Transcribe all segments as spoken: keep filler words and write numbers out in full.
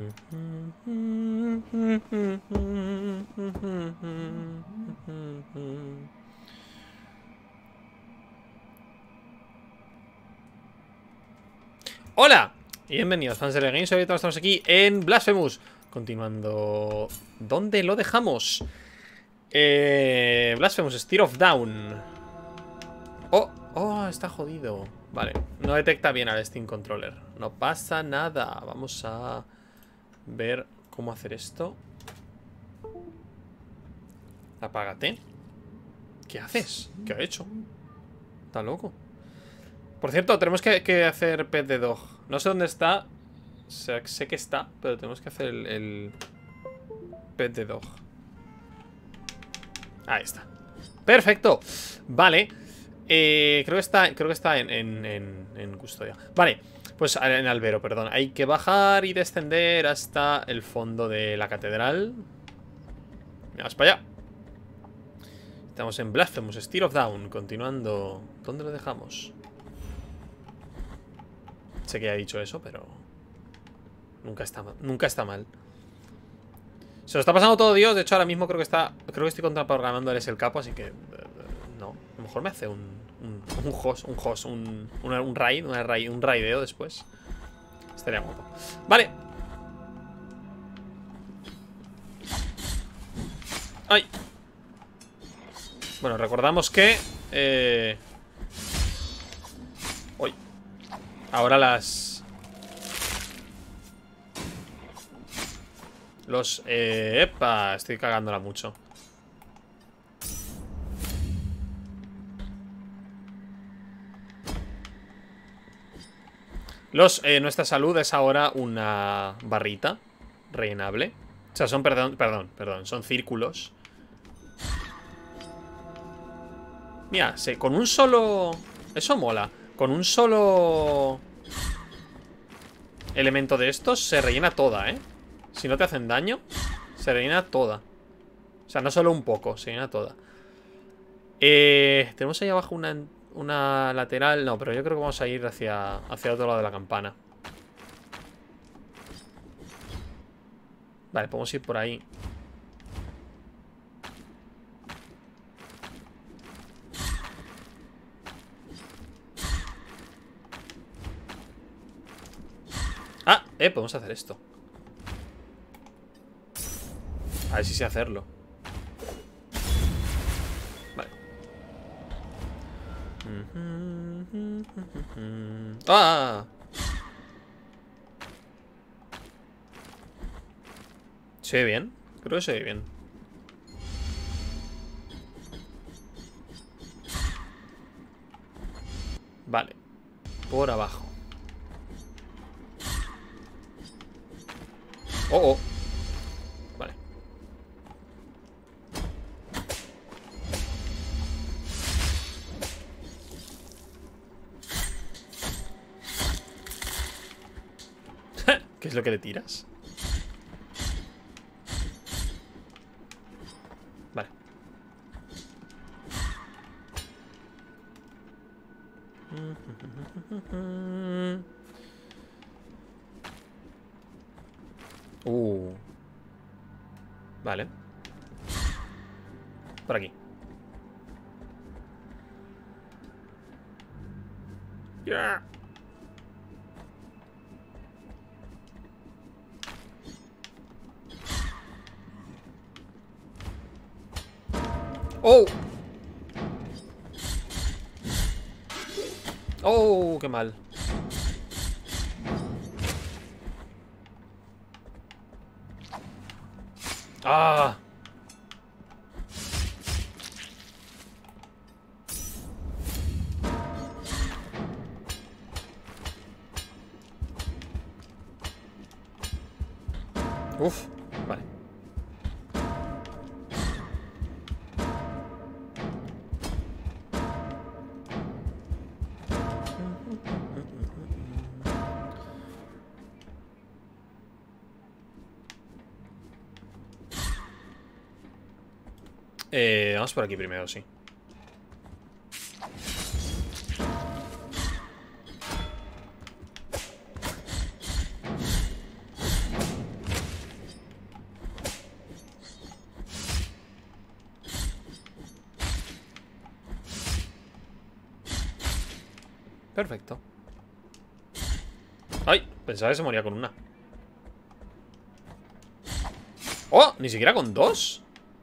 Hola y bienvenidos fans de la Games. Hoy estamos aquí en Blasphemous. Continuando. ¿Dónde lo dejamos? Eh, Blasphemous, Steer of Down. Oh, oh, está jodido. Vale, no detecta bien al Steam Controller. No pasa nada. Vamos a ver cómo hacer esto. Apágate. ¿Qué haces? ¿Qué ha hecho? Está loco. Por cierto, tenemos que, que hacer Pet the Dog. No sé dónde está. Sé, sé que está, pero tenemos que hacer el, el Pet the Dog. Ahí está. Perfecto. Vale. Eh, creo que está, creo que está en, en, en, en custodia. Vale. Pues en albero, perdón. Hay que bajar y descender hasta el fondo de la catedral. Vamos para allá. Estamos en Blasphemous, Steer of Down. Continuando. ¿Dónde lo dejamos? Sé que ya he dicho eso, pero nunca está mal. Nunca está mal. Se lo está pasando todo Dios. De hecho, ahora mismo creo que está. Creo que estoy contraprogramando el S el capo, así que. No. A lo mejor me hace un. Un, un host. Un host. Un, un, un raid. Una raid. Un raideo después. Estaría guapo. Vale. ¡Ay! Bueno, recordamos que. Eh. Uy. Ahora las... Los... Eh, ¡Epa! Estoy cagándola mucho. Los... Eh, nuestra salud es ahora una barrita rellenable. O sea, son... Perdón, perdón, perdón. Son círculos. Mira, sí, con un solo... Eso mola. Con un solo elemento de estos se rellena toda, ¿eh? Si no te hacen daño, se rellena toda. O sea, no solo un poco, se rellena toda. Eh, tenemos ahí abajo una, una lateral. No, pero yo creo que vamos a ir hacia, hacia el otro lado de la campana. Vale, podemos ir por ahí. Ah, eh, podemos hacer esto. A ver si sé hacerlo. Vale. ¡Ah! ¿Se ve bien? Creo que se ve bien. Vale. Por abajo. Oh, oh. Vale. ¿Qué es lo que le tiras? Vale. Uh. Vale. Por aquí. Yeah. Oh. Oh, qué mal. Ah. Uf, vale. Eh, vamos por aquí primero, sí. Perfecto. Ay, pensaba que se moría con una. ¡Oh! Ni siquiera con dos.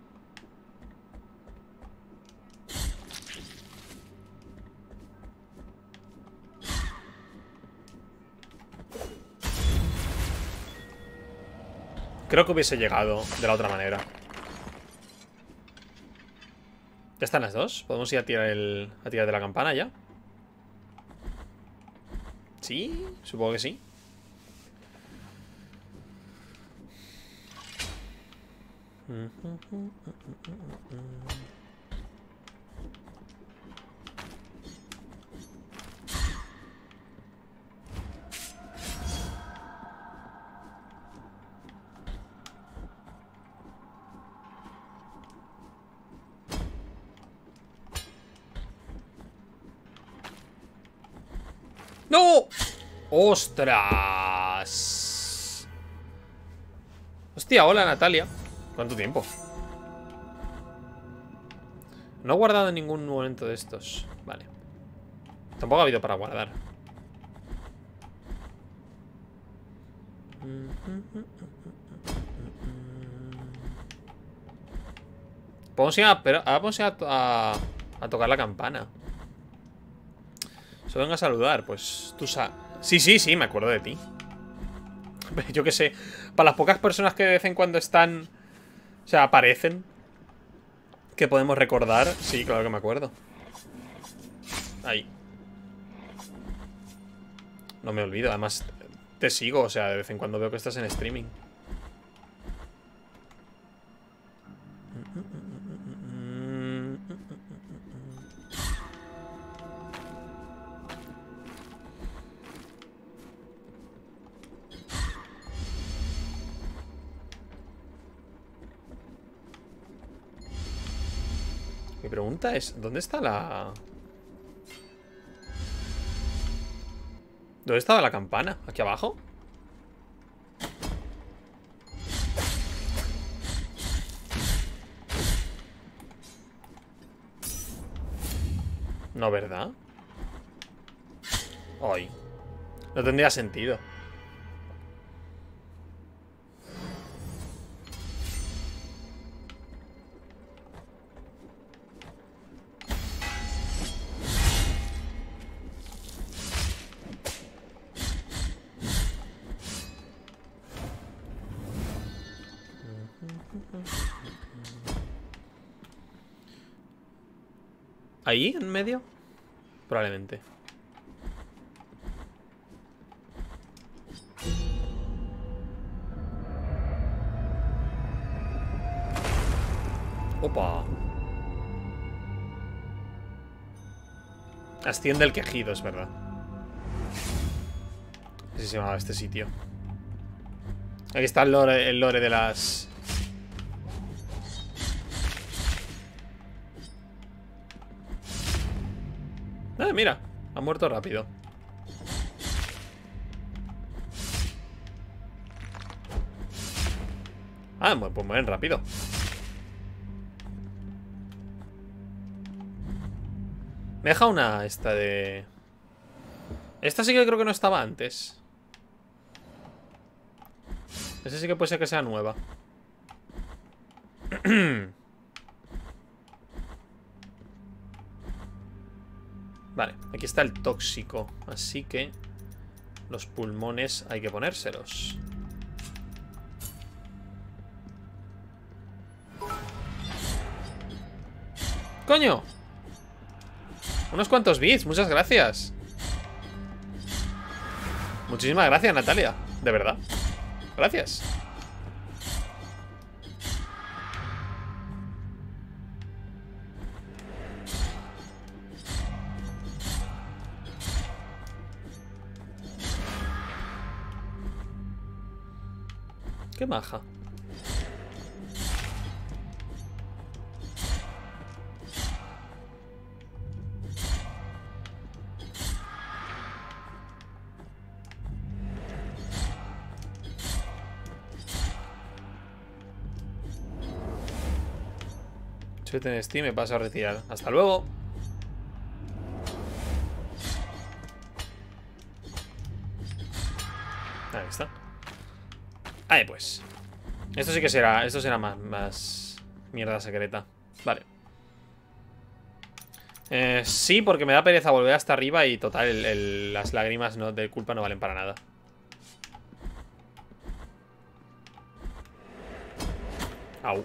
Creo que hubiese llegado de la otra manera. ¿Ya están las dos? ¿Podemos ir a tirar, el, a tirar de la campana ya? Sí, supongo que sí. ¡No! ¡Ostras! Hostia, hola Natalia. ¿Cuánto tiempo? No he guardado en ningún momento de estos. Vale. Tampoco ha habido para guardar. Podemos ir a, pero, ahora vamos a, a, a tocar la campana. Solo venga a saludar. Pues tú sabes. Sí, sí, sí, me acuerdo de ti. Yo qué sé. Para las pocas personas que de vez en cuando están... O sea, aparecen, que podemos recordar. Sí, claro que me acuerdo. Ahí. No me olvido, además te sigo, o sea, de vez en cuando veo que estás en streaming. Mi pregunta es, ¿dónde está la...? ¿Dónde estaba la campana? ¿Aquí abajo? No, ¿verdad? Ay. No tendría sentido. ¿Ahí en medio? Probablemente. Opa. Asciende el quejido, es verdad. Así se llamaba este sitio. Aquí está el lore, el lore de las... Ah, mira, ha muerto rápido. Ah, pues mueren rápido. Me deja una esta de... Esta sí que creo que no estaba antes. Esa sí que puede ser que sea nueva. Vale, aquí está el tóxico. Así que los pulmones hay que ponérselos. ¡Coño! Unos cuantos bits, muchas gracias. Muchísimas gracias, Natalia. De verdad. Gracias. Qué maja. En Steam me paso a retirar. Hasta luego. Ahí pues. Esto sí que será. Esto será más, más mierda secreta. Vale. Eh, sí, porque me da pereza volver hasta arriba. Y total, el, el, las lágrimas no, de culpa no valen para nada. Au.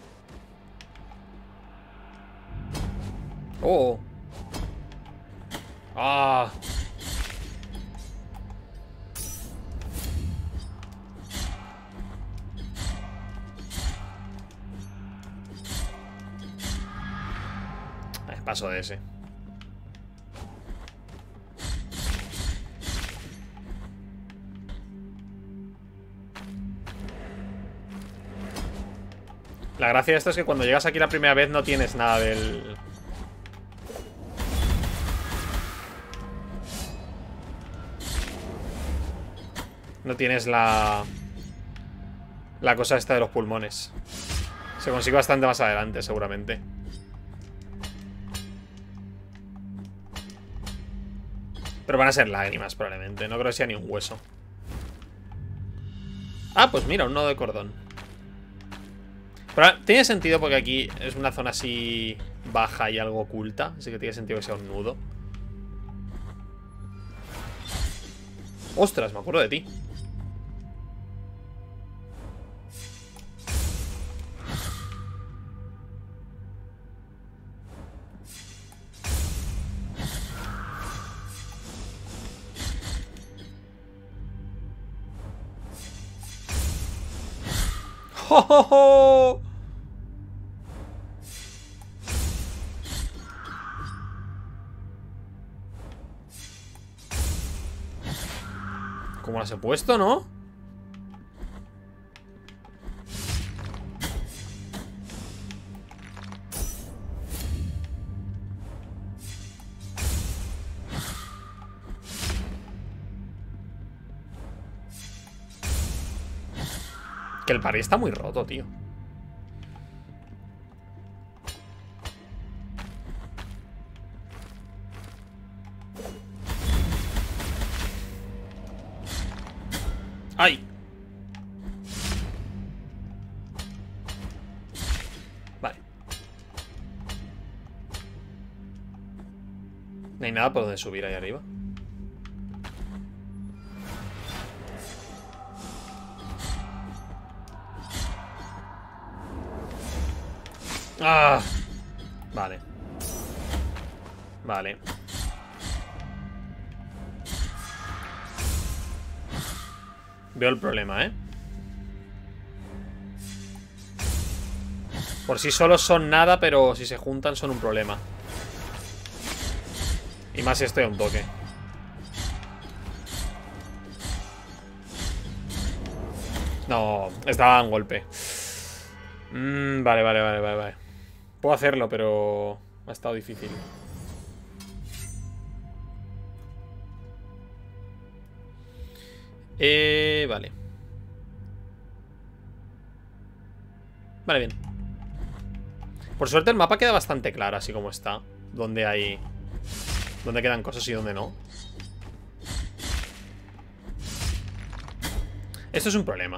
Oh. Ah. Eh, paso de ese. La gracia de esto es que cuando llegas aquí la primera vez no tienes nada del... No tienes la... La cosa esta de los pulmones. Se consigue bastante más adelante, seguramente. Pero van a ser lágrimas, probablemente. No creo que sea ni un hueso. Ah, pues mira, un nodo de cordón. Pero tiene sentido porque aquí es una zona así baja y algo oculta. Así que tiene sentido que sea un nudo. Ostras, me acuerdo de ti. ¡Oh, oh, oh! ¿Cómo las he puesto, no? Que el parry está muy roto, tío. ¡Ay! Vale. No hay nada por donde subir ahí arriba. Ah, vale. Vale. Veo el problema, ¿eh? Por sí solos son nada, pero si se juntan son un problema. Y más si estoy a un toque. No, estaba en golpe. Mm, vale, vale, vale, vale, vale. Puedo hacerlo, pero ha estado difícil. Eh, vale. Vale, bien. Por suerte el mapa queda bastante claro, así como está. Donde hay... Donde quedan cosas y donde no. Esto es un problema.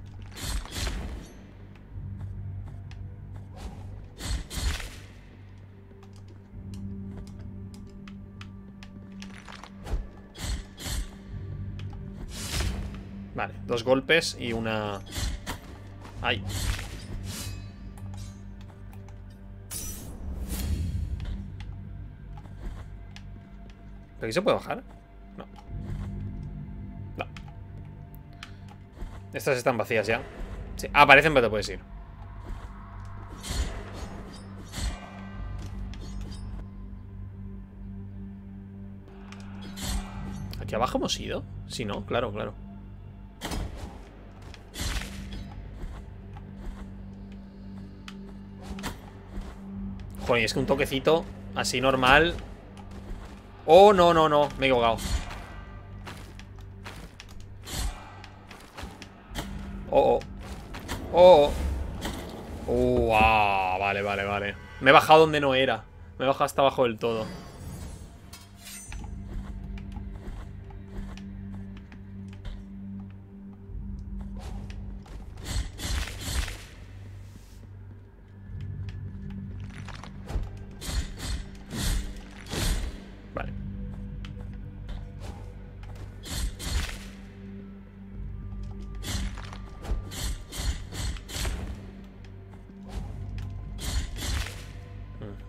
Vale, dos golpes y una... ¡Ay! ¿Pero aquí se puede bajar? No. No. Estas están vacías ya. Sí, aparecen, pero te puedes ir. ¿Aquí abajo hemos ido? Sí, no, claro, claro. Joder, es que un toquecito así normal. Oh, no, no, no, me he equivocado. Oh, oh. Oh, oh. Uh, ah, vale, vale, vale. Me he bajado donde no era. Me he bajado hasta abajo del todo.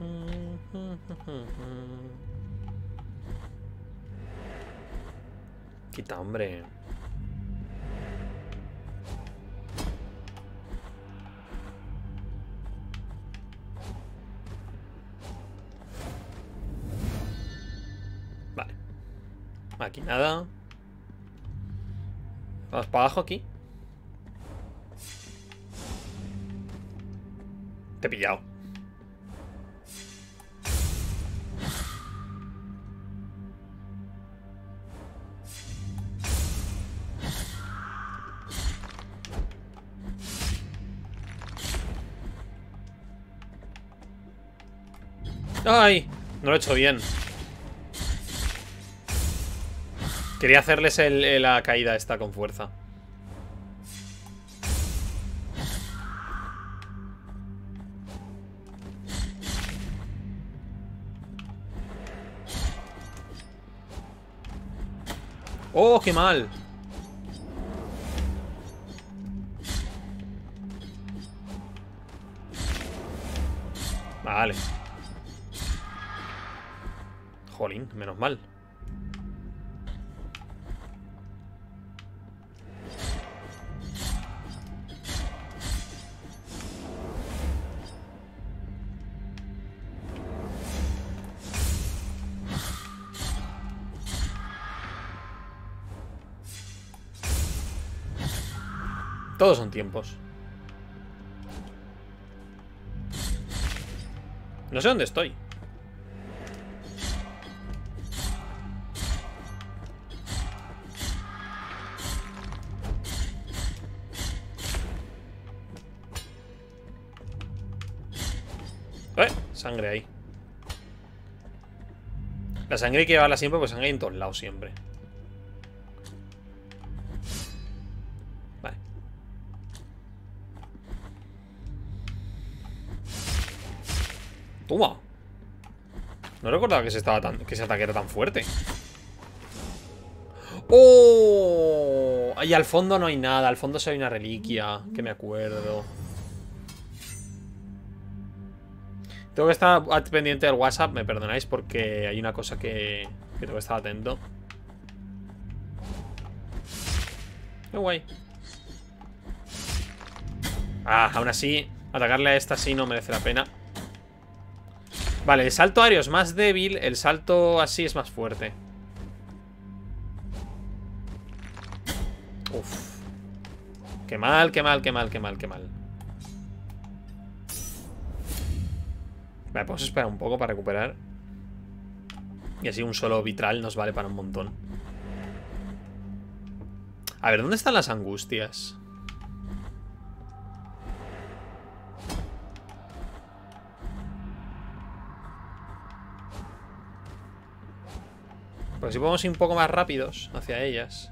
Quita, hombre. Vale. Aquí nada. Vamos para abajo aquí. Te he pillado. ¡Ay! No lo he hecho bien. Quería hacerles el, el- la caída esta con fuerza. ¡Oh, qué mal! Vale. Jolín, menos mal. Todos son tiempos. No sé dónde estoy. Eh, sangre ahí. La sangre hay que llevarla siempre, pues sangre hay en todos lados siempre. Vale. Toma. No recordaba que, se estaba tan, que ese ataque era tan fuerte. ¡Oh! Y al fondo no hay nada. Al fondo se hay una reliquia, que me acuerdo. Tengo que estar pendiente del WhatsApp, me perdonáis, porque hay una cosa que, que tengo que estar atento. Qué guay. Ah, aún así, atacarle a esta sí no merece la pena. Vale, el salto aéreo es más débil, el salto así es más fuerte. Uf. Qué mal, qué mal, qué mal, qué mal, qué mal. Vale, podemos esperar un poco para recuperar. Y así un solo vitral nos vale para un montón. A ver, ¿dónde están las angustias? Pues si podemos ir un poco más rápidos hacia ellas.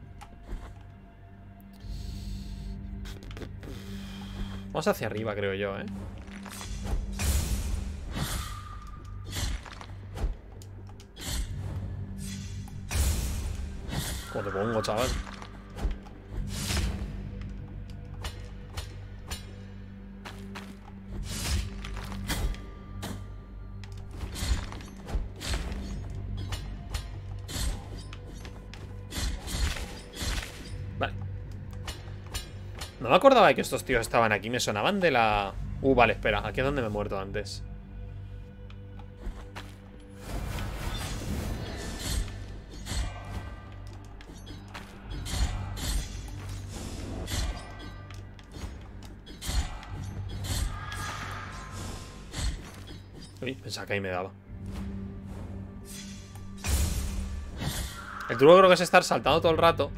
Vamos hacia arriba, creo yo, ¿eh? ¿Cómo te pongo, chaval? Vale. No me acordaba de que estos tíos estaban aquí. Me sonaban de la... Uh, vale, espera. Aquí es donde me he muerto antes. Uy, pensaba que ahí me daba. El truco creo que es estar saltando todo el rato.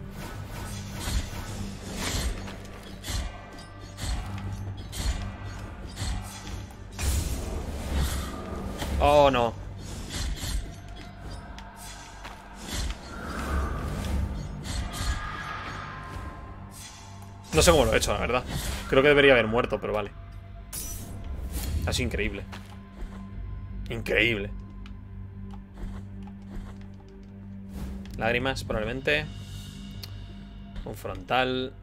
Oh, no. No sé cómo lo he hecho, la verdad. Creo que debería haber muerto, pero vale. Ha sido increíble. Increíble. Lágrimas, probablemente. Un frontal.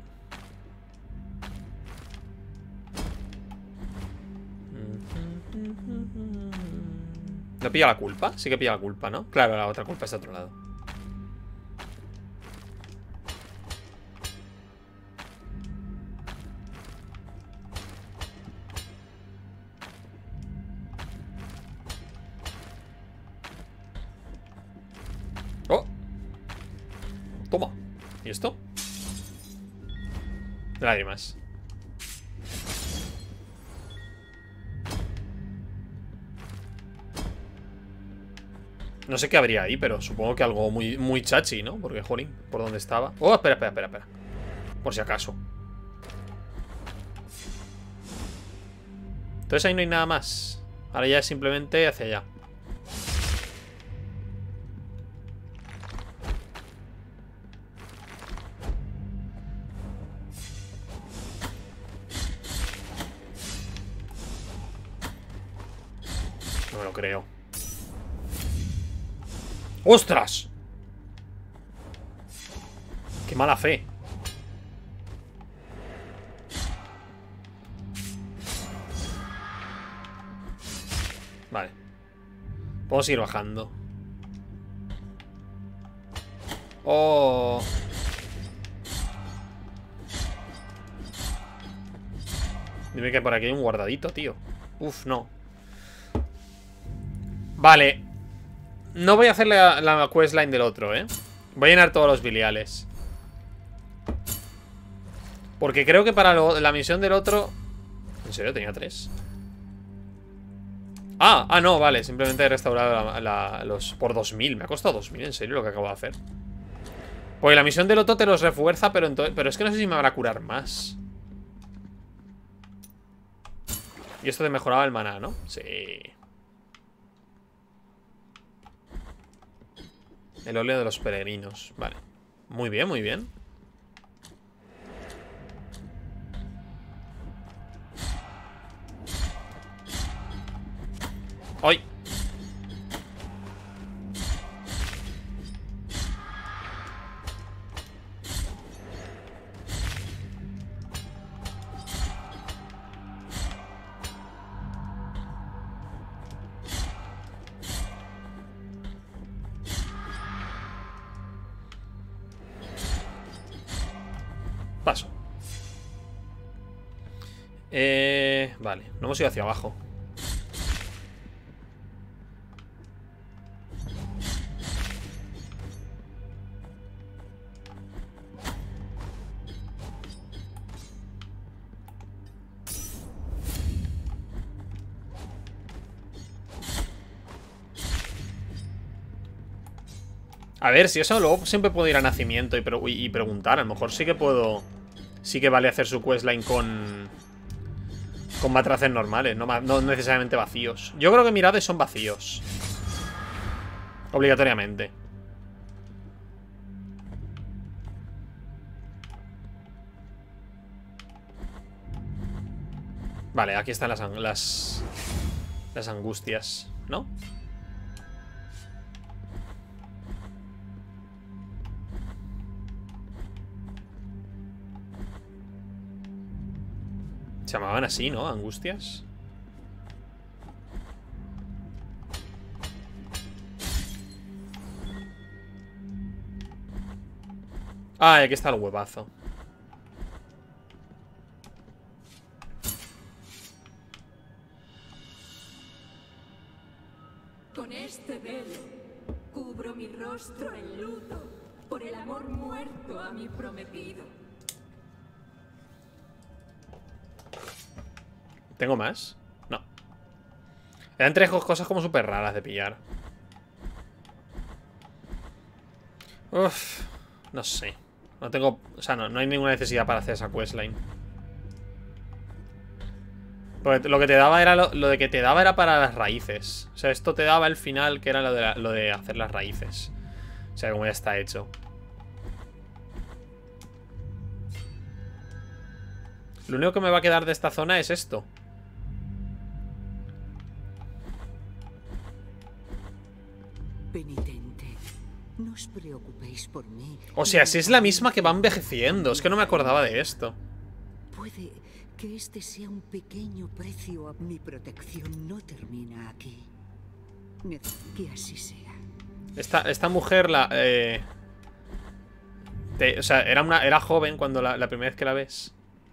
¿No pilla la culpa? Sí que pilla la culpa, ¿no? Claro, la otra culpa está de otro lado. ¡Oh! Toma. ¿Y esto? Lágrimas. No sé qué habría ahí, pero supongo que algo muy, muy chachi, ¿no? Porque, jolín, ¿por dónde estaba? Oh, espera, espera, espera, espera. Por si acaso. Entonces ahí no hay nada más. Ahora ya es simplemente hacia allá. No me lo creo. ¡Ostras! ¡Qué mala fe! Vale. Podemos ir bajando. Oh. Dime que por aquí hay un guardadito, tío. Uf, no. Vale. No voy a hacer la, la questline del otro, ¿eh? Voy a llenar todos los biliales. Porque creo que para lo, la misión del otro... ¿En serio? Tenía tres. Ah, ah, no, vale. Simplemente he restaurado la, la, los por dos mil. Me ha costado dos mil, en serio, lo que acabo de hacer. Porque la misión del otro te los refuerza, pero, entonces, pero es que no sé si me van a curar más. Y esto te mejoraba el maná, ¿no? Sí. El óleo de los peregrinos. Vale. Muy bien, muy bien. ¡Ay! Paso. Eh, vale, no hemos ido hacia abajo. A ver, si eso luego siempre puedo ir a Nacimiento y, pre y preguntar. A lo mejor sí que puedo... Sí que vale hacer su questline con... Con matraces normales, no, no necesariamente vacíos. Yo creo que mirades son vacíos. Obligatoriamente. Vale, aquí están las, las, las angustias, ¿no? Se llamaban así, ¿no? Angustias. Ah, y aquí está el huevazo. Con este velo cubro mi rostro en luto por el amor muerto a mi prometido. ¿Tengo más? No. Eran tres cosas como súper raras de pillar. Uff. No sé. No tengo... O sea, no, no hay ninguna necesidad para hacer esa questline. Porque lo que te daba era... Lo, lo de que te daba era para las raíces. O sea, esto te daba el final, que era lo de, la, lo de hacer las raíces. O sea, como ya está hecho. Lo único que me va a quedar de esta zona es esto. Penitente, no os preocupéis por mí. O sea, si es la misma que va envejeciendo. Es que no me acordaba de esto. Puede que este sea un pequeño precio a mi protección. No termina aquí. Que así sea. Esta, esta mujer la... Eh, te, o sea, era, una, era joven cuando la, la primera vez que la ves.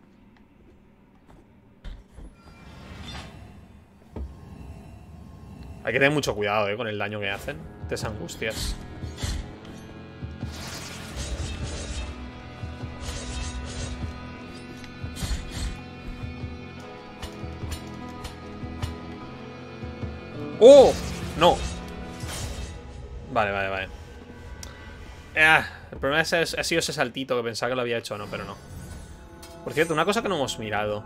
Hay que tener mucho cuidado, eh, con el daño que hacen. Estas angustias. ¡Oh! No. Vale, vale, vale. Eh, el problema es, es, ha sido ese saltito que pensaba que lo había hecho o no, pero no. Por cierto, una cosa que no hemos mirado.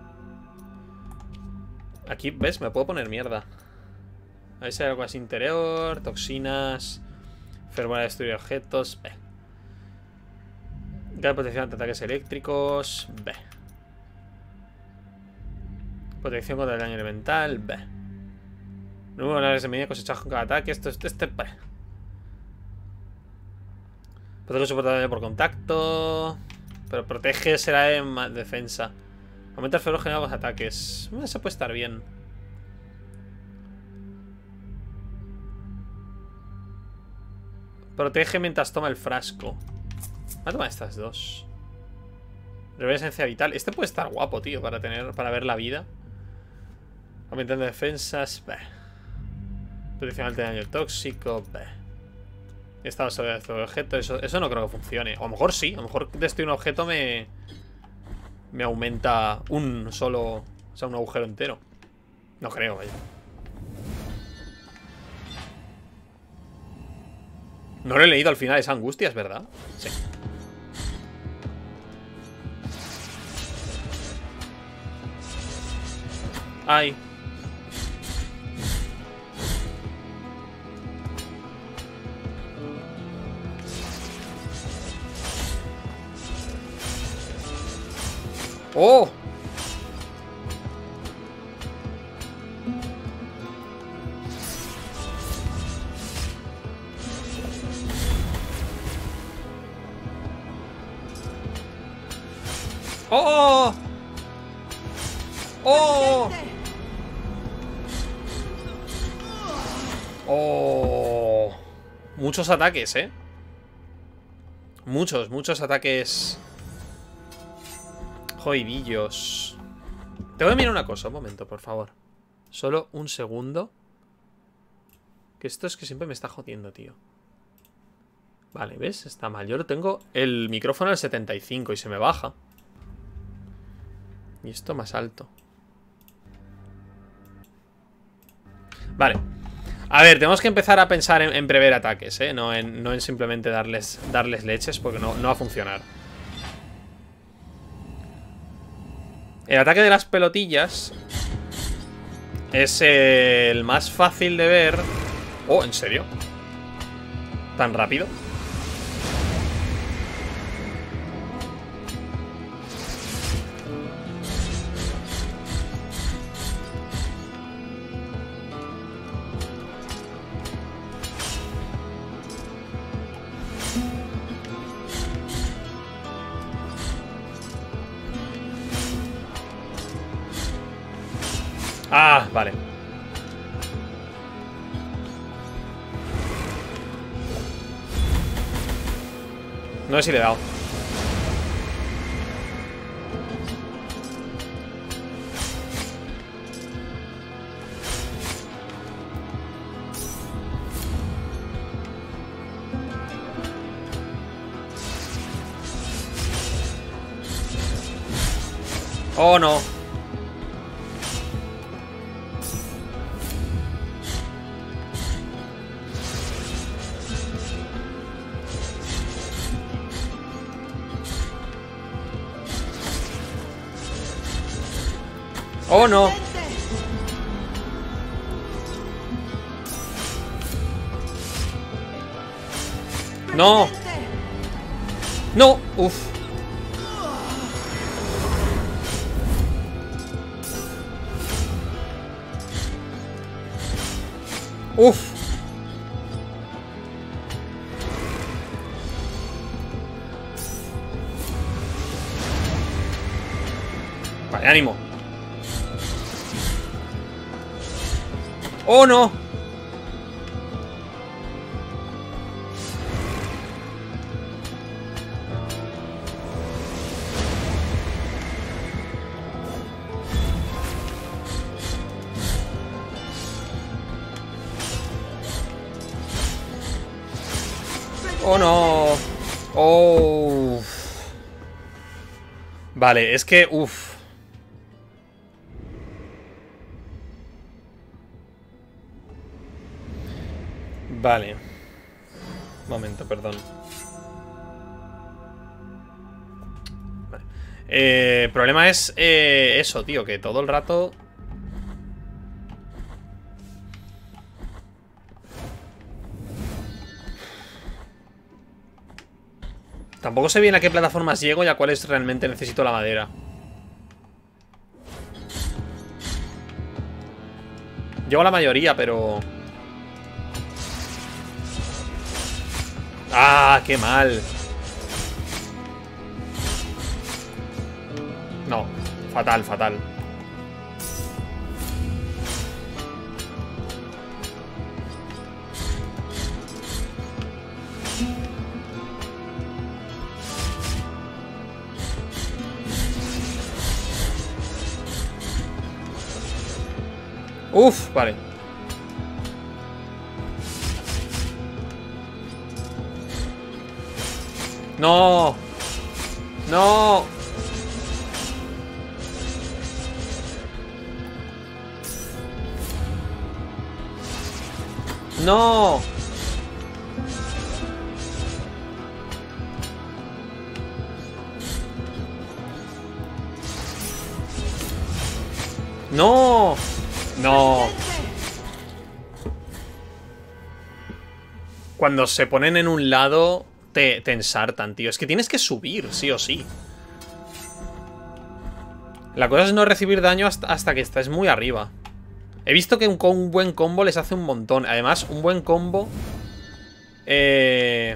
Aquí, ¿ves? Me puedo poner mierda. A ver si hay algo así interior. Toxinas. Fervor de destruir objetos. B. Gran protección ante ataques eléctricos. B. Protección contra el daño elemental. B. Nuevo áreas de medida cosechados con cada ataque. Esto es este. B. Protege soporte de daño por contacto. Pero protege será de defensa. Aumenta el fervor generado con los ataques. Eso puede estar bien. Protege mientras toma el frasco. Voy a tomar estas dos. Revela esencia vital. Este puede estar guapo, tío, para tener, para ver la vida. Aumentando defensas. Bah. Protección ante daño tóxico. Bah. Estado sobre el objeto. Eso, eso no creo que funcione. O a lo mejor sí. A lo mejor destruir un objeto me... Me aumenta un solo... O sea, un agujero entero. No creo, vaya. No lo he leído al final, esa angustia, ¿es verdad? Sí. Ay. ¡Oh! ¡Oh! ¡Oh! ¡Oh! Muchos ataques, ¿eh? Muchos, muchos ataques jodidillos. Tengo que mirar una cosa, un momento, por favor. Solo un segundo. Que esto es que siempre me está jodiendo, tío. Vale, ¿ves? Está mal. Yo lo tengo el micrófono al setenta y cinco y se me baja. Y esto más alto. Vale. A ver, tenemos que empezar a pensar en, en prever ataques, ¿eh? No en, no en simplemente darles, darles leches, porque no, no va a funcionar. El ataque de las pelotillas es el más fácil de ver. Oh, ¿en serio? ¿Tan rápido? Ah, vale. No sé si le he dado. Oh, no. Oh, no. No. No. Uf. Uf. Vale, ánimo. Oh, no. ¡Oh, no! ¡Oh! Vale, es que... Uff. Vale. Momento, perdón. Vale. Eh, el problema es eh, eso, tío, que todo el rato... Tampoco sé bien a qué plataformas llego y a cuáles realmente necesito la madera. Llego a la mayoría, pero... ¡Ah, qué mal! No, fatal, fatal. Uf, vale. No. No. No. No. No. Cuando se ponen en un lado, te, te ensartan, tío. Es que tienes que subir, sí o sí. La cosa es no recibir daño hasta, hasta que estés muy arriba. He visto que un, un buen combo les hace un montón. Además, un buen combo... Eh...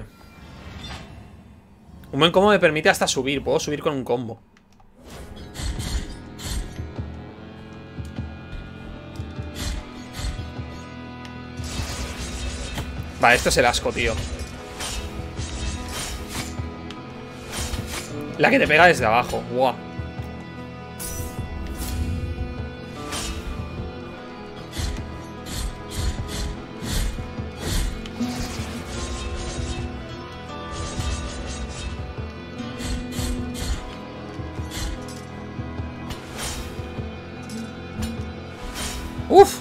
Un buen combo me permite hasta subir. Puedo subir con un combo. Va, esto es el asco, tío. La que te pega desde abajo. Guau. Uf.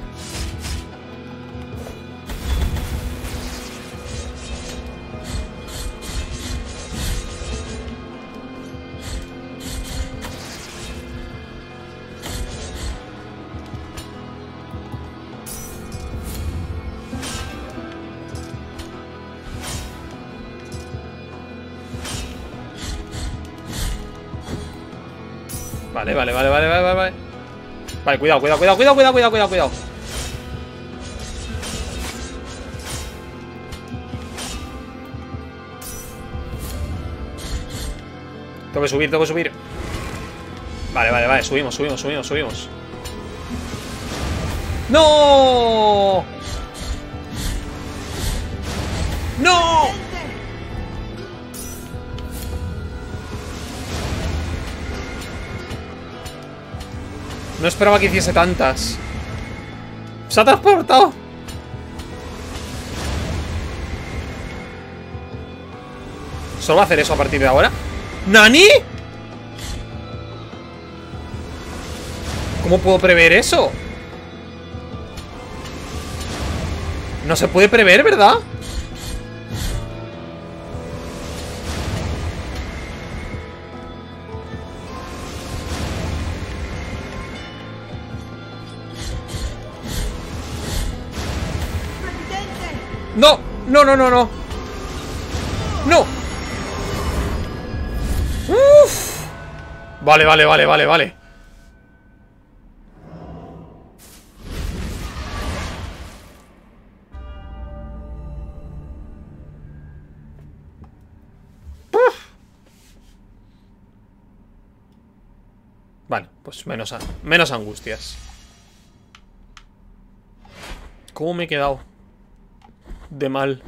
Vale, vale, vale, vale, vale, vale. Vale, cuidado, cuidado, cuidado, cuidado, cuidado, cuidado, cuidado, cuidado. Tengo que subir, tengo que subir. Vale, vale, vale, subimos, subimos, subimos, subimos. ¡No! ¡No! No esperaba que hiciese tantas. ¡Se ha transportado! ¿Solo va a hacer eso a partir de ahora? ¿Nani? ¿Cómo puedo prever eso? No se puede prever, ¿verdad? No, no, no, no, no. No. Uf. Vale, vale, vale, vale, vale. Uf. Vale, pues menos, menos angustias. ¿Cómo me he quedado? De mal.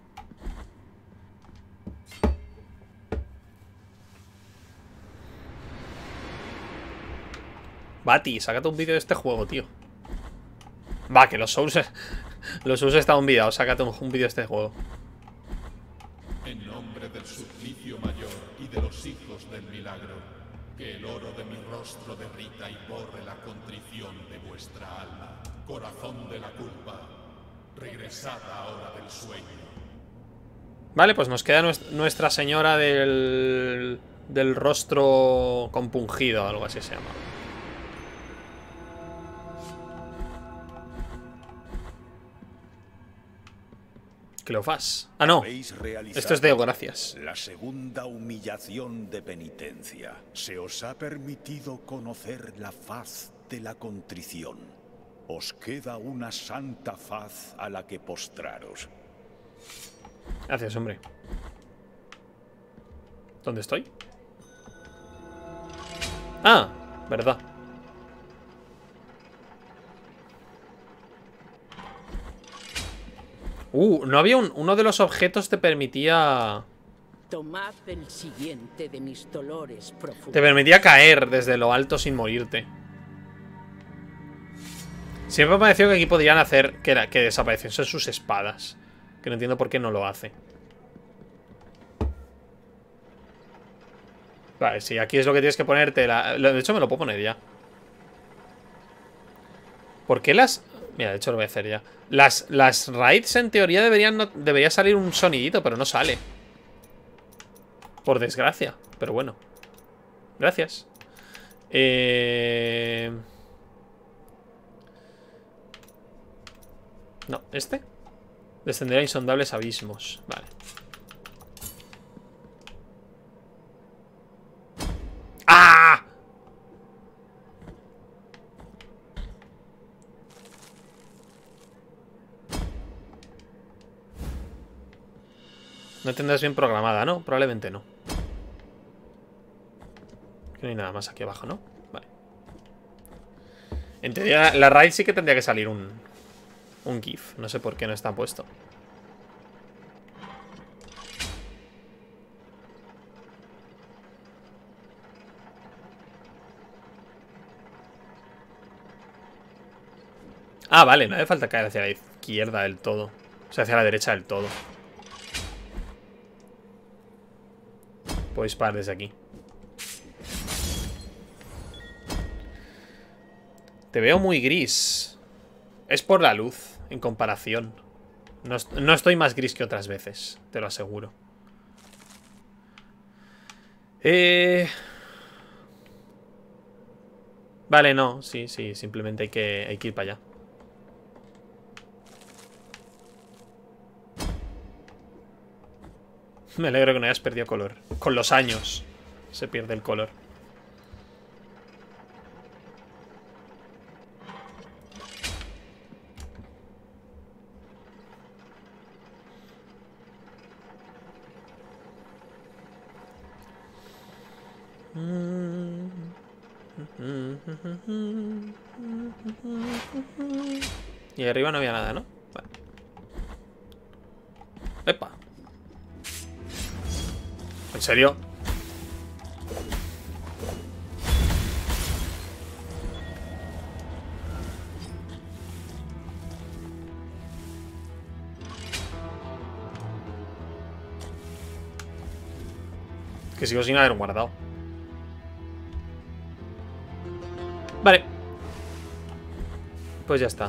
Bati, sácate un vídeo de este juego, tío. Va, que los Souls Los Souls están olvidados. Sácate un, un vídeo de este juego. los hijos del milagro. Que el oro de mi rostro derrita y borre la contrición de vuestra alma. Corazón de la culpa, regresad ahora del sueño. Vale, pues nos queda Nuestra Señora del... del rostro compungido, algo así se llama. Cleofás. Ah, no. Esto es Deo, gracias. La segunda humillación de penitencia. Se os ha permitido conocer la faz de la contrición. Os queda una santa faz a la que postraros. Gracias, hombre. ¿Dónde estoy? Ah, verdad. Uh, no había un, uno de los objetos te permitía... Tomad el siguiente de mis dolores profundos. Te permitía caer desde lo alto sin morirte. Siempre me ha parecido que aquí podrían hacer que, era, que desapareciesen sus espadas. Que no entiendo por qué no lo hace. Vale, sí, aquí es lo que tienes que ponerte. La... De hecho, me lo puedo poner ya. ¿Por qué las...? Mira, de hecho lo voy a hacer ya. Las, las raids en teoría deberían no... debería salir un sonidito, pero no sale. Por desgracia. Pero bueno. Gracias. Eh... No, ¿este? Descenderá a insondables abismos. Vale. ¡Ah! No tendrás bien programada, ¿no? Probablemente no. Que no hay nada más aquí abajo, ¿no? Vale. En teoría, la raid sí que tendría que salir un... un GIF. No sé por qué no está puesto. Ah, vale, no hace falta caer hacia la izquierda del todo. O sea, hacia la derecha del todo. Puedo disparar desde aquí. Te veo muy gris. Es por la luz, en comparación. No, est no estoy más gris que otras veces, te lo aseguro. Eh... Vale, no, sí, sí, simplemente hay que, hay que ir para allá. Me alegro que no hayas perdido color. Con los años se pierde el color. Y ahí arriba no había nada, ¿no? Vale. ¡Epa! ¿En serio? Que sigo sin haber guardado. Vale. Pues ya está.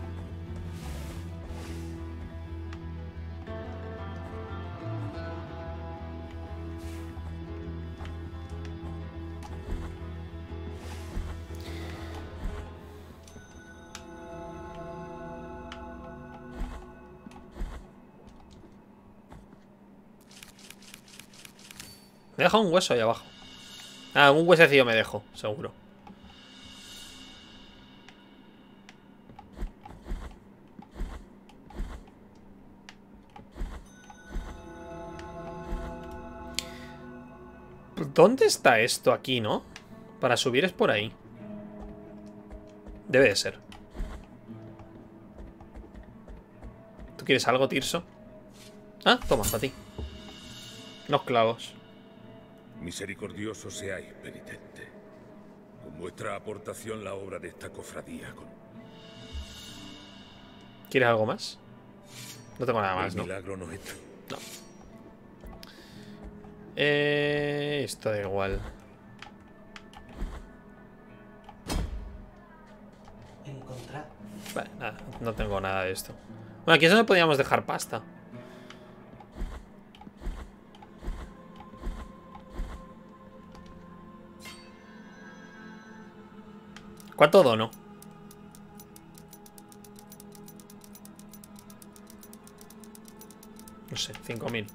Me he dejado un hueso ahí abajo. Ah, un huesecillo me dejo, seguro. ¿Dónde está esto aquí, no? Para subir es por ahí. Debe de ser. ¿Tú quieres algo, Tirso? Ah, toma, para ti. Los clavos. Misericordioso seáis, penitente. Con vuestra aportación la obra de esta cofradía. Con... ¿Quieres algo más? No tengo nada más, El ¿no? milagro no está. No. Eh, esto da igual. Encontrar. Vale, nada, no tengo nada de esto. Bueno, aquí es donde podíamos dejar pasta. ¿Cuánto dono? No sé, cinco mil.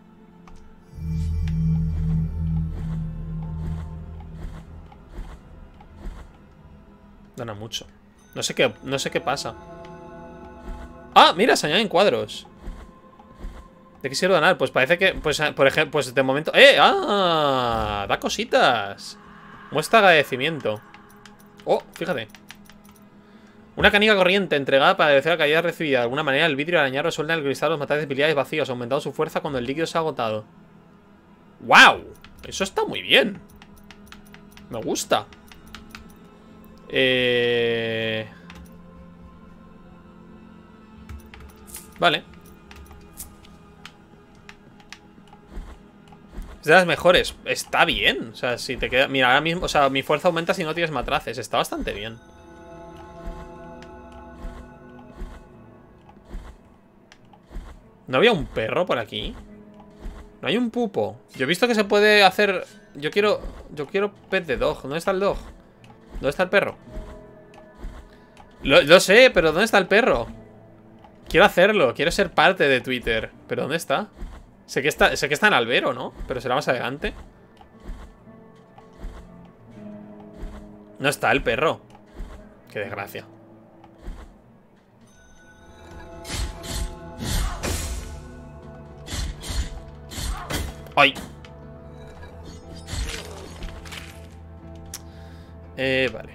Dona mucho. No sé qué, no sé qué pasa. Ah, mira, se añaden cuadros. ¿De qué sirve donar? Pues parece que, pues, por ejemplo, pues de momento... ¡Eh! ¡Ah! Da cositas. Muestra agradecimiento. Oh, fíjate. Una canica corriente entregada para agradecer la calidad recibida. De alguna manera el vidrio arañar resuelve el cristal los materiales debilidades vacíos, aumentando su fuerza cuando el líquido se ha agotado. ¡Wow! Eso está muy bien. Me gusta. Eh... Vale. Es de las mejores. Está bien. O sea, si te queda... Mira, ahora mismo... O sea, mi fuerza aumenta si no tienes matraces. Está bastante bien. ¿No había un perro por aquí? No hay un pupo. Yo he visto que se puede hacer... Yo quiero... Yo quiero pet de dog. ¿Dónde está el dog? ¿Dónde está el perro? Lo, lo sé, pero ¿dónde está el perro? Quiero hacerlo. Quiero ser parte de Twitter. ¿Pero dónde está? Sé que está, sé que está en Albero, ¿no? Pero será más adelante. No está el perro. Qué desgracia. ¡Ay! Eh, vale.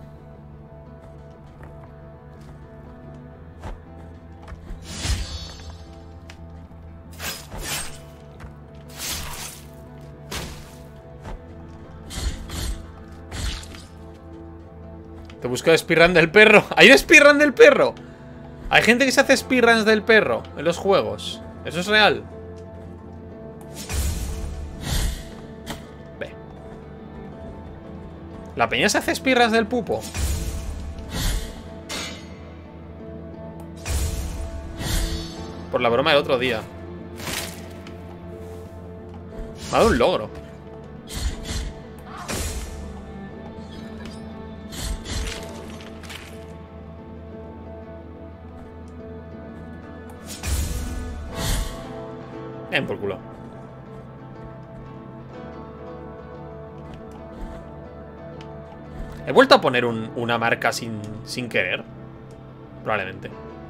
Te busco speedrun del perro. ¿Hay un speedrun del perro? Hay gente que se hace speedruns del perro en los juegos. ¿Eso es real? Ve. ¿La peña se hace speedruns del pupo? Por la broma del otro día. Me ha dado un logro. En por culo. He vuelto a poner un, una marca sin, sin querer. Probablemente.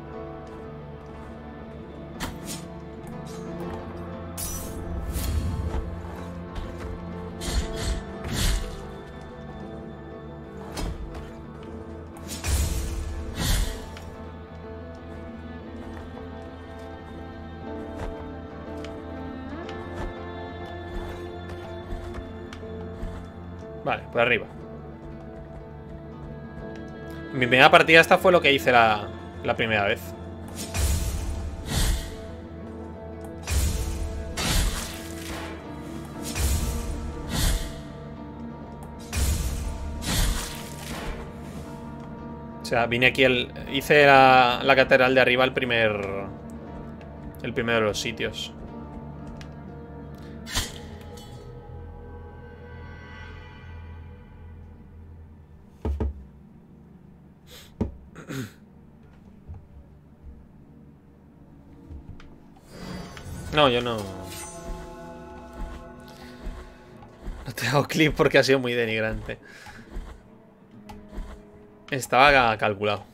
Vale, por arriba. Mi primera partida esta fue lo que hice la, la primera vez. O sea, vine aquí el... Hice la, la catedral de arriba el primer... El primero de los sitios. No, yo no... No te hago clip porque ha sido muy denigrante. Estaba calculado.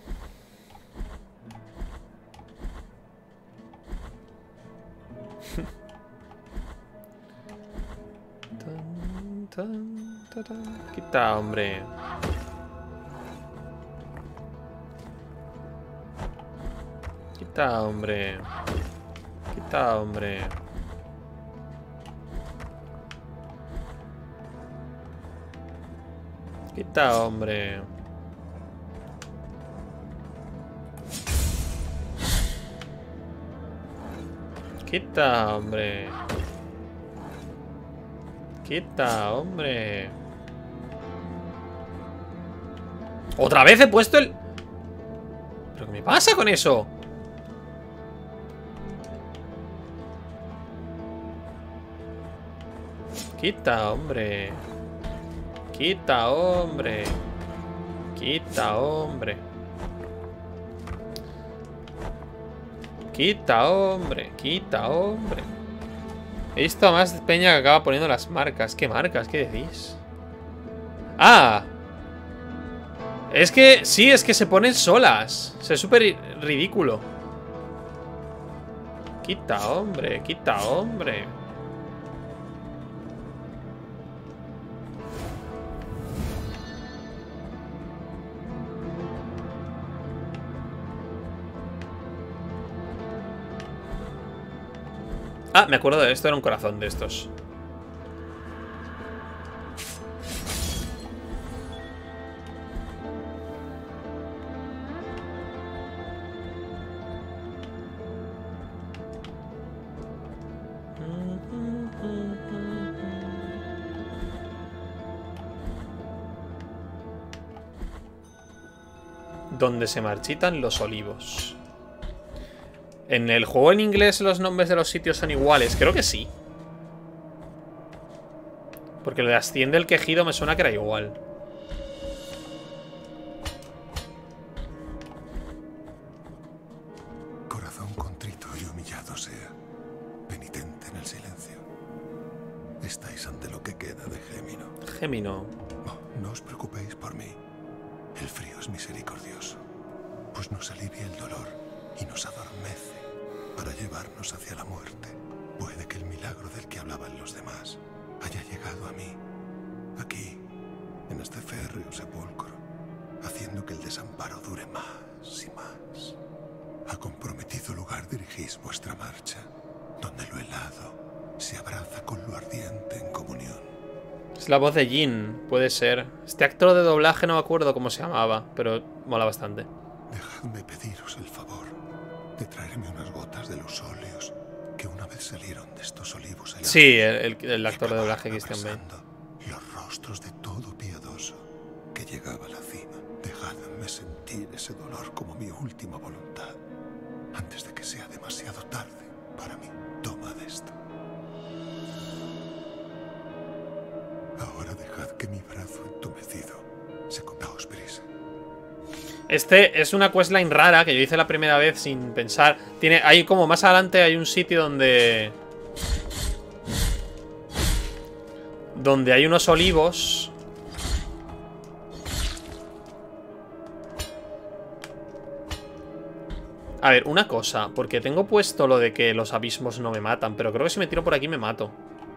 Quita, hombre. Quita, hombre. Quita, hombre. Quita, hombre. Quita, hombre. Quita, hombre. ¿Otra vez he puesto el...? ¿Pero qué me pasa con eso? Quita, hombre. Quita, hombre. Quita, hombre. Quita, hombre. Quita, hombre. He visto a más peña que acaba poniendo las marcas. ¿Qué marcas? ¿Qué decís? ¡Ah! Es que... Sí, es que se ponen solas. O sea, es súper ridículo. Quita, hombre. Quita, hombre. Ah, me acuerdo de esto, era un corazón de estos. Donde se marchitan los olivos. ¿En el juego en inglés los nombres de los sitios son iguales? Creo que sí. Porque lo de Asciende el Quejido me suena que era igual. Corazón contrito y humillado sea, penitente en el silencio. Estáis ante lo que queda de Gémino. Gémino. No, no os preocupéis por mí. El frío es misericordioso, pues nos alivia el dolor y nos adormece para llevarnos hacia la muerte. Puede que el milagro del que hablaban los demás haya llegado a mí, aquí, en este férreo sepulcro, haciendo que el desamparo dure más y más. A comprometido lugar dirigís vuestra marcha, donde lo helado se abraza con lo ardiente en comunión. Es la voz de Jin, puede ser. Este actor de doblaje no me acuerdo cómo se llamaba, pero mola bastante. Dejadme pediros el favor de traerme unas gotas de los óleos que una vez salieron de estos olivos helados. Sí, el, el, el actor de doblaje Christian Bale. Los rostros de todo piadoso que llegaba a la cima. Dejadme sentir ese dolor como mi última voluntad, antes de que sea demasiado tarde para mí. Tomad esto. Ahora dejad que mi brazo entumecido se daos prisa. Este es una questline rara que yo hice la primera vez sin pensar. Tiene, hay como más adelante hay un sitio donde... Donde hay unos olivos. A ver, una cosa, porque tengo puesto lo de que los abismos no me matan, pero creo que si me tiro por aquí me mato.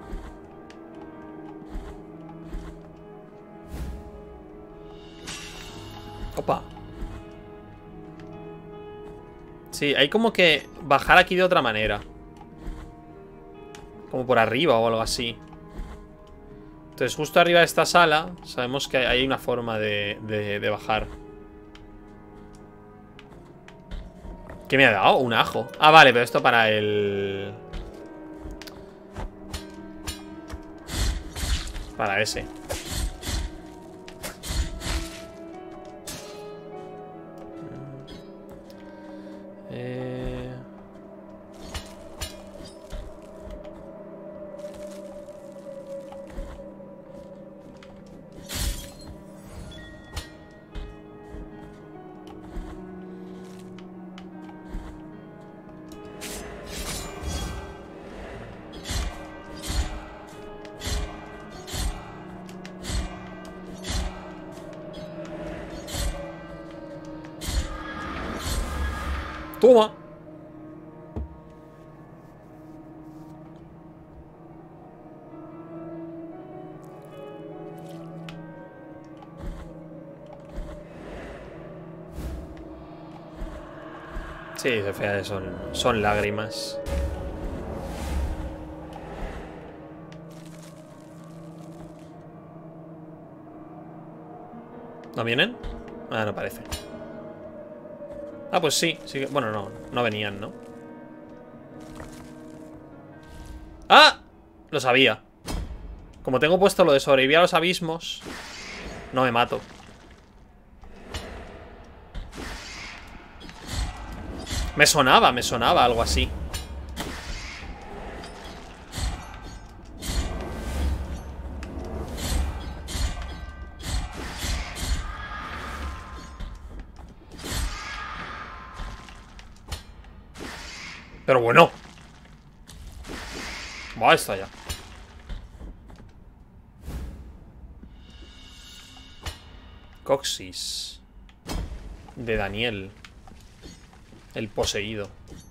Opa. Sí, hay como que bajar aquí de otra manera. Como por arriba o algo así. Entonces justo arriba de esta sala sabemos que hay una forma de, de, de bajar. ¿Qué me ha dado? Un ajo. Ah, vale, pero esto para el... Para ese. Eh... Toma. Sí, se fea, son, son lágrimas. ¿No vienen? Ah, no parece. Ah, pues sí, sí que... Bueno, no, no venían, ¿no? ¡Ah! Lo sabía. Como tengo puesto lo de sobrevivir a los abismos, no me mato. Me sonaba, me sonaba algo así. Pero bueno. Va, está ya. Coxis de Daniel, el poseído.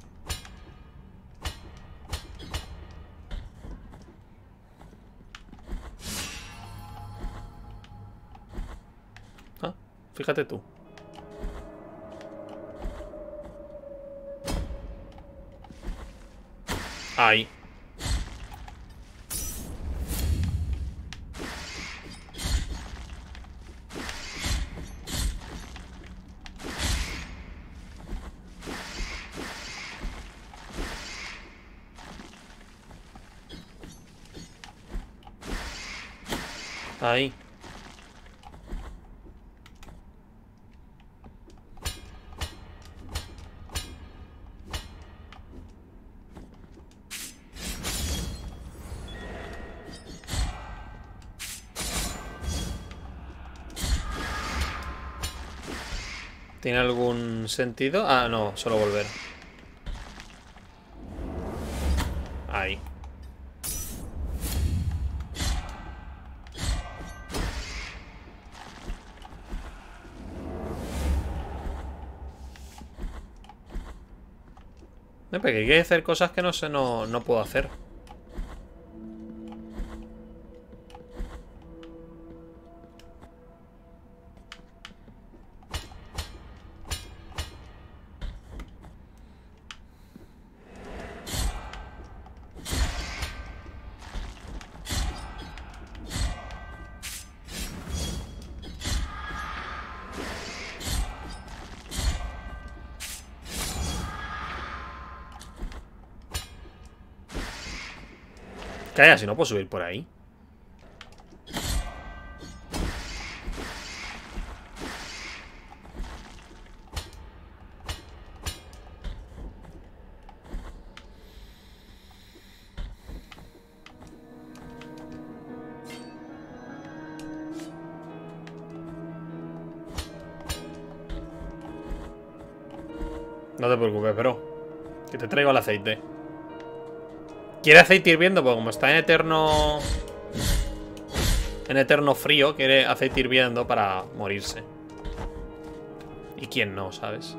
Ah, fíjate tú. Ahí. Ahí. ¿Tiene algún sentido? Ah, no, solo volver. Ahí. No, porque hay que hacer cosas que no sé, no, no puedo hacer. Calla, si no puedo subir por ahí. No te preocupes, pero que te traigo el aceite. Quiere aceite hirviendo, porque como está en eterno... En eterno frío, quiere aceite hirviendo para morirse. ¿Y quién no, sabes?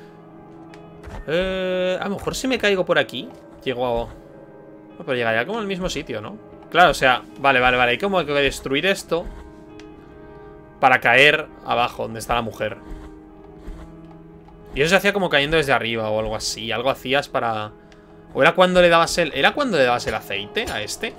Eh, a lo mejor si me caigo por aquí, llego a... No, pero llegaría como al mismo sitio, ¿no? Claro, o sea, vale, vale, vale. Hay como que destruir esto para caer abajo, donde está la mujer. Y eso se hacía como cayendo desde arriba o algo así. Algo hacías para... ¿O era cuando le dabas el... ¿Era cuando le dabas el aceite a este?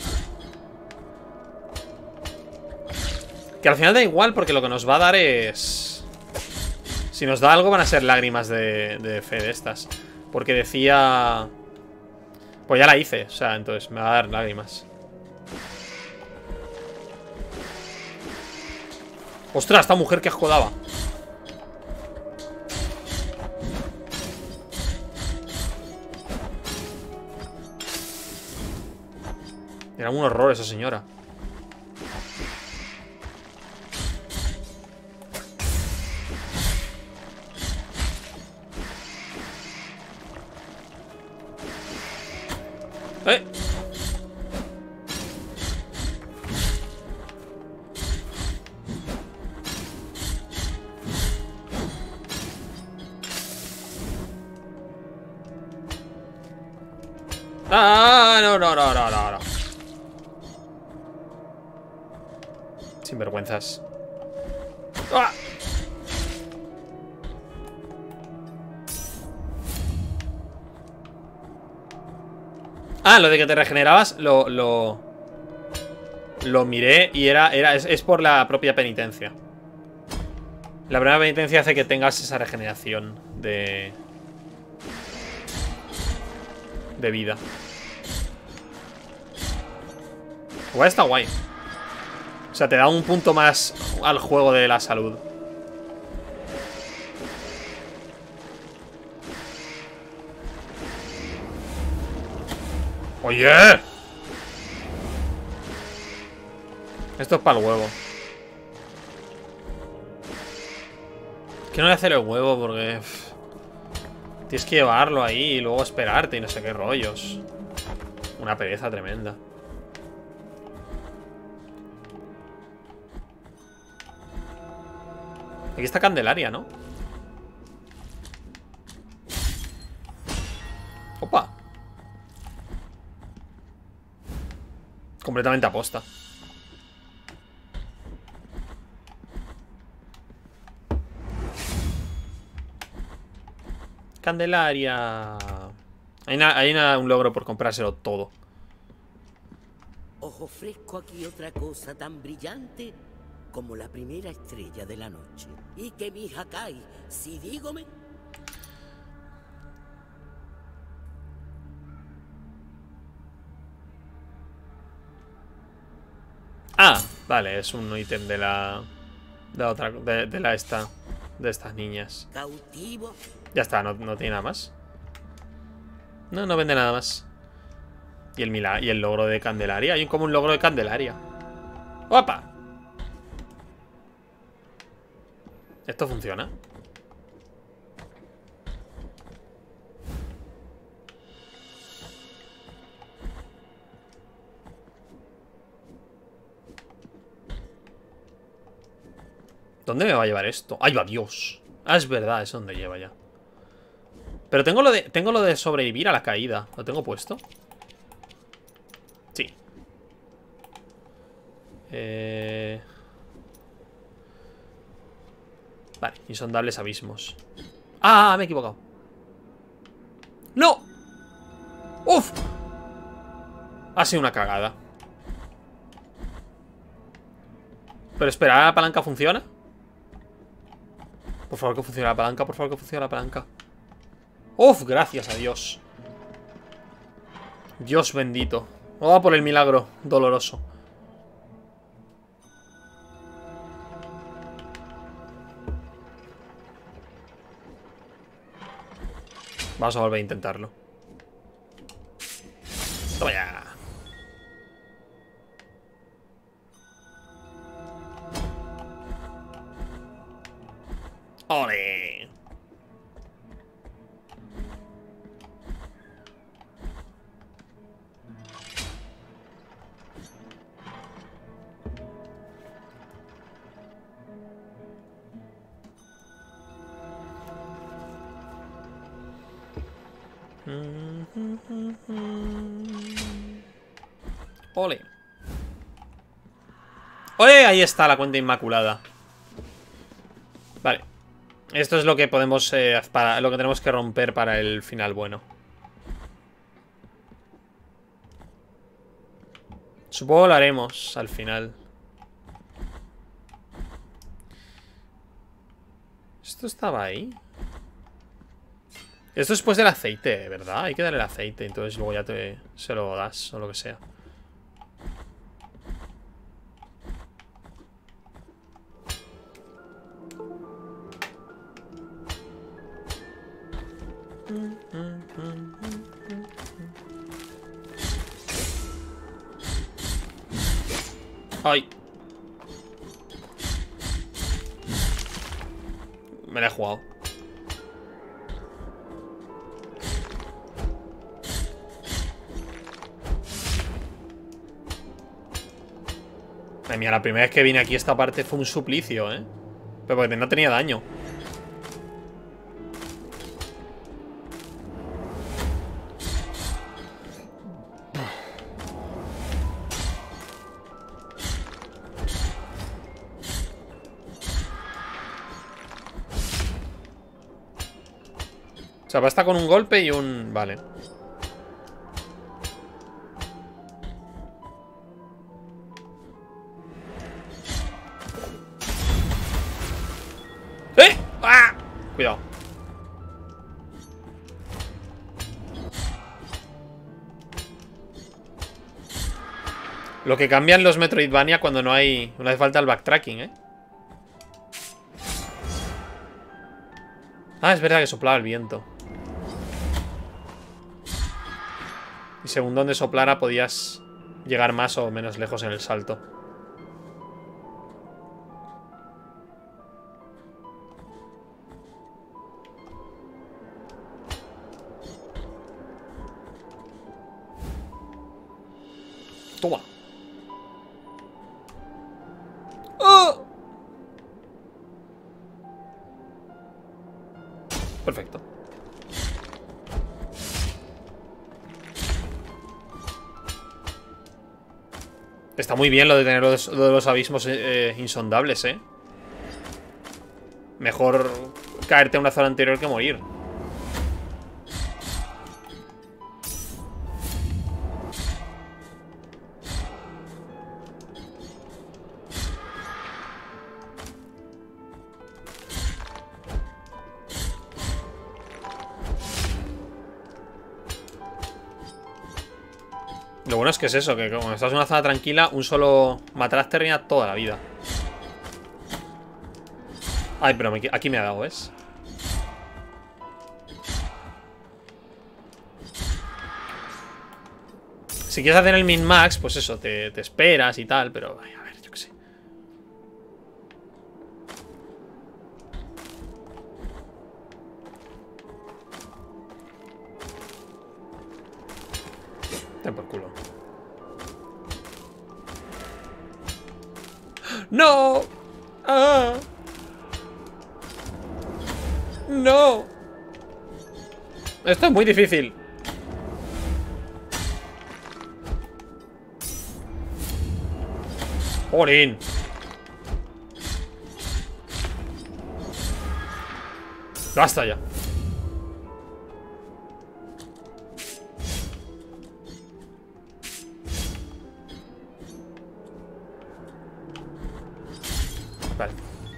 Que al final da igual, porque lo que nos va a dar es... Si nos da algo van a ser lágrimas de, de fe de estas. Porque decía... Pues ya la hice, o sea, entonces me va a dar lágrimas. ¡Ostras! Esta mujer que asco daba. Era un horror esa señora. ¡Eh! ¡Ah! No, no, no, no, no, no. Sinvergüenzas. ¡Ah! Ah, lo de que te regenerabas lo, lo, lo miré y era, era es, es por la propia penitencia. La primera penitencia hace que tengas esa regeneración de, de vida. Igual está guay. O sea, te da un punto más al juego de la salud. ¡Oye! Esto es para el huevo. Es que no voy a hacer el huevo porque... Pff, tienes que llevarlo ahí y luego esperarte y no sé qué rollos. Una pereza tremenda. Aquí está Candelaria, ¿no? Opa. Completamente aposta. Candelaria. Hay, na, hay na, un logro por comprárselo todo. Os ofrezco aquí otra cosa tan brillante como la primera estrella de la noche. Y que mi Hakai, si dígome... Ah, vale, es un ítem de la... De la otra... De, de la esta... De estas niñas. Cautivo. Ya está, no, no tiene nada más. No, no vende nada más. Y el, mila y el logro de Candelaria. Hay como un logro de Candelaria. ¡Opa! ¿Esto funciona? ¿Dónde me va a llevar esto? ¡Ay, va Dios! Ah, es verdad, es donde lleva ya. Pero tengo lo de, tengo lo de sobrevivir a la caída. ¿Lo tengo puesto? Sí. Eh... Vale, insondables abismos. ¡Ah! Me he equivocado. ¡No! ¡Uf! Ha sido una cagada. Pero espera, ¿la palanca funciona? Por favor que funcione la palanca, por favor que funcione la palanca. ¡Uf! Gracias a Dios. Dios bendito. Vamos a por el milagro doloroso. Vamos a volver a intentarlo. Toma ya. ¡Ole! Ole. ¡Ole! Ahí está la cuenta inmaculada. Vale. Esto es lo que podemos eh, para, lo que tenemos que romper para el final bueno. Supongo lo haremos al final. ¿Esto estaba ahí? Esto es después del aceite, ¿verdad? Hay que darle el aceite, entonces luego ya te, se lo das o lo que sea. ¡Ay! Me la he jugado. Ay, mira, la primera vez que vine aquí a esta parte fue un suplicio, ¿eh? Pero porque no tenía daño. O sea, basta con un golpe y un... Vale. ¡Eh! ¡Ah! Cuidado. Lo que cambian los Metroidvania cuando no hay... No hace falta el backtracking, ¿eh? Ah, es verdad que soplaba el viento. Y según donde soplara podías llegar más o menos lejos en el salto. Toma. ¡Oh! Perfecto. Está muy bien lo de tener los, lo de los abismos eh, insondables, ¿eh? Mejor caerte a una zona anterior que morir. Lo bueno es que es eso, que como estás en una zona tranquila, un solo matraz te reina toda la vida. Ay, pero me, aquí me ha dado, ¿ves? Si quieres hacer el min-max, pues eso, te, te esperas y tal, pero... Ay, a ver, yo qué sé. Ten por culo. ¡No! ¡Ah! ¡No! Esto es muy difícil. ¡Jolín! Basta ya. Vale.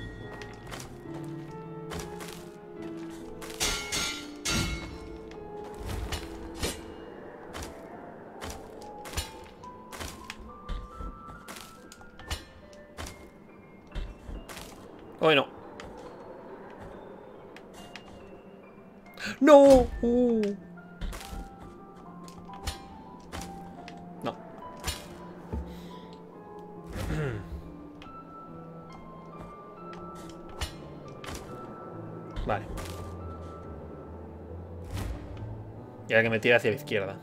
Bueno. ¡No! Uh. No. Vale. Y ahora que me tira hacia la izquierda.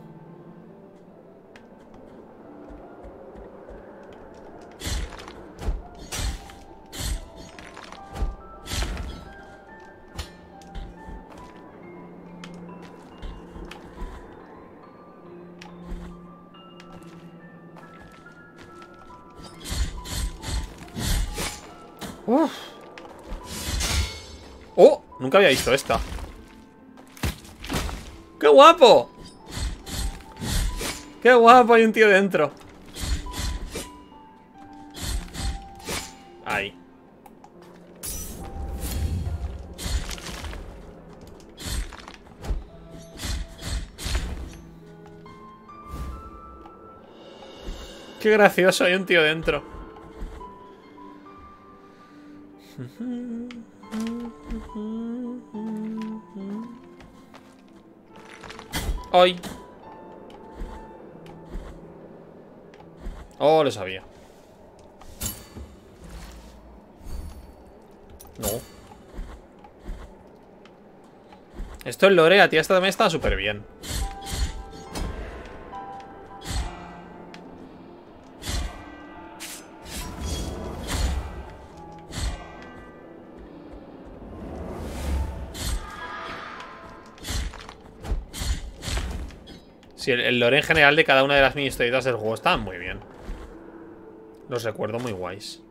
Uf. ¡Oh! Nunca había visto esta. ¡Qué guapo! ¡Qué guapo! Hay un tío dentro. Ahí. Qué gracioso, hay un tío dentro. ¡Ay! Oh, lo sabía. No. Esto es lore, a ti esta también está súper bien. Sí, el, el lore en general de cada una de las mini historietas del juego está muy bien. Los recuerdo muy guays.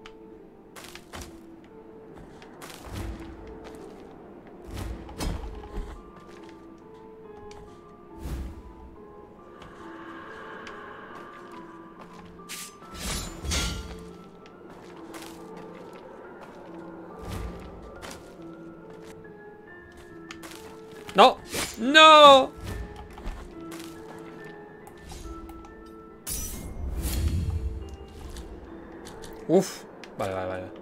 ¡No! ¡No! Uf. Vale, vale, vale.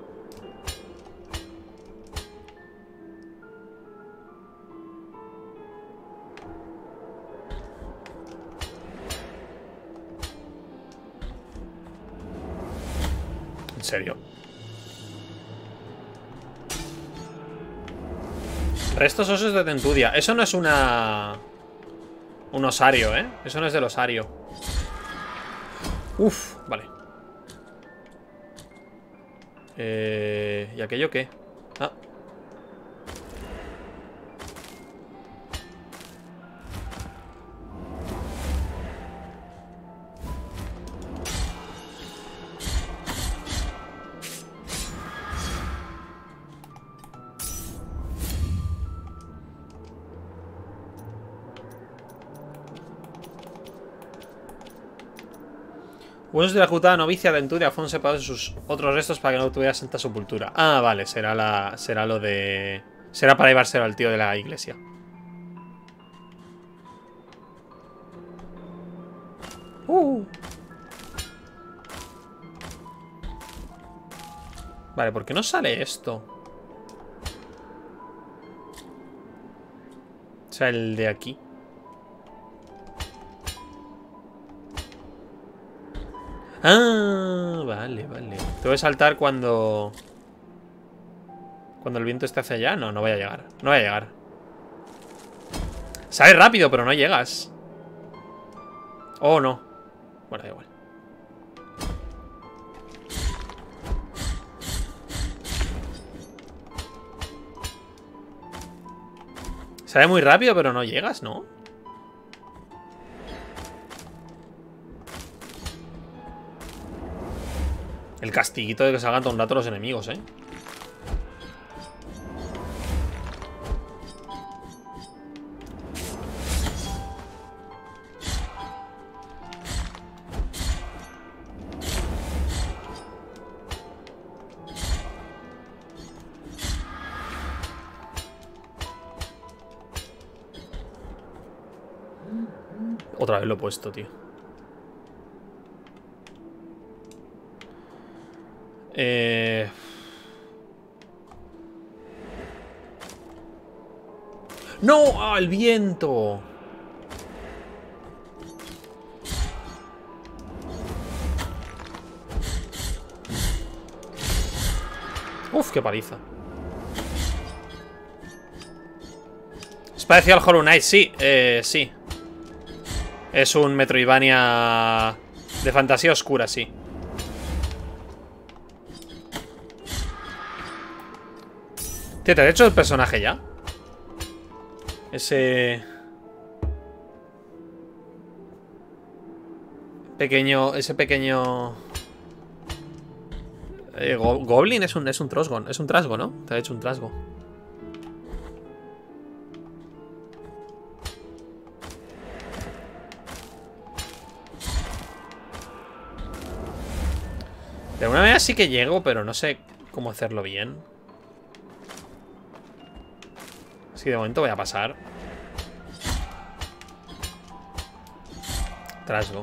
¿En serio? Restos osos de Tentudia. Eso no es una... Un osario, ¿eh? Eso no es del osario. Uf, vale. Eh... ¿Y aquello qué? Ah. Huesos de la ejecutada novicia Tentudia fueron separados de sus otros restos para que no tuviera santa sepultura. Ah, vale, será la. Será lo de. Será para llevárselo al tío de la iglesia. Uh. Vale, ¿por qué no sale esto? O sea, el de aquí. Ah, vale, vale. Tengo que saltar cuando... Cuando el viento esté hacia allá. No, no voy a llegar. No voy a llegar. Sale rápido, pero no llegas. Oh, no. Bueno, da igual. Sale muy rápido, pero no llegas, ¿no? El castiguito de que salgan todo un rato los enemigos, ¿eh? Otra vez lo he puesto, tío. Eh... ¡No! ¡Ah, el viento! Uf, qué paliza. Es parecido al Hollow Knight, sí, eh, sí. Es un Metroidvania de fantasía oscura, sí. Tío, ¿te has hecho el personaje ya? Ese... Pequeño... Ese pequeño... Eh, Go Goblin es un, es un trasgo. Es un trasgo, ¿no? Te ha hecho un trasgo. De alguna manera sí que llego, pero no sé cómo hacerlo bien. Así que de momento voy a pasar. Trasgo.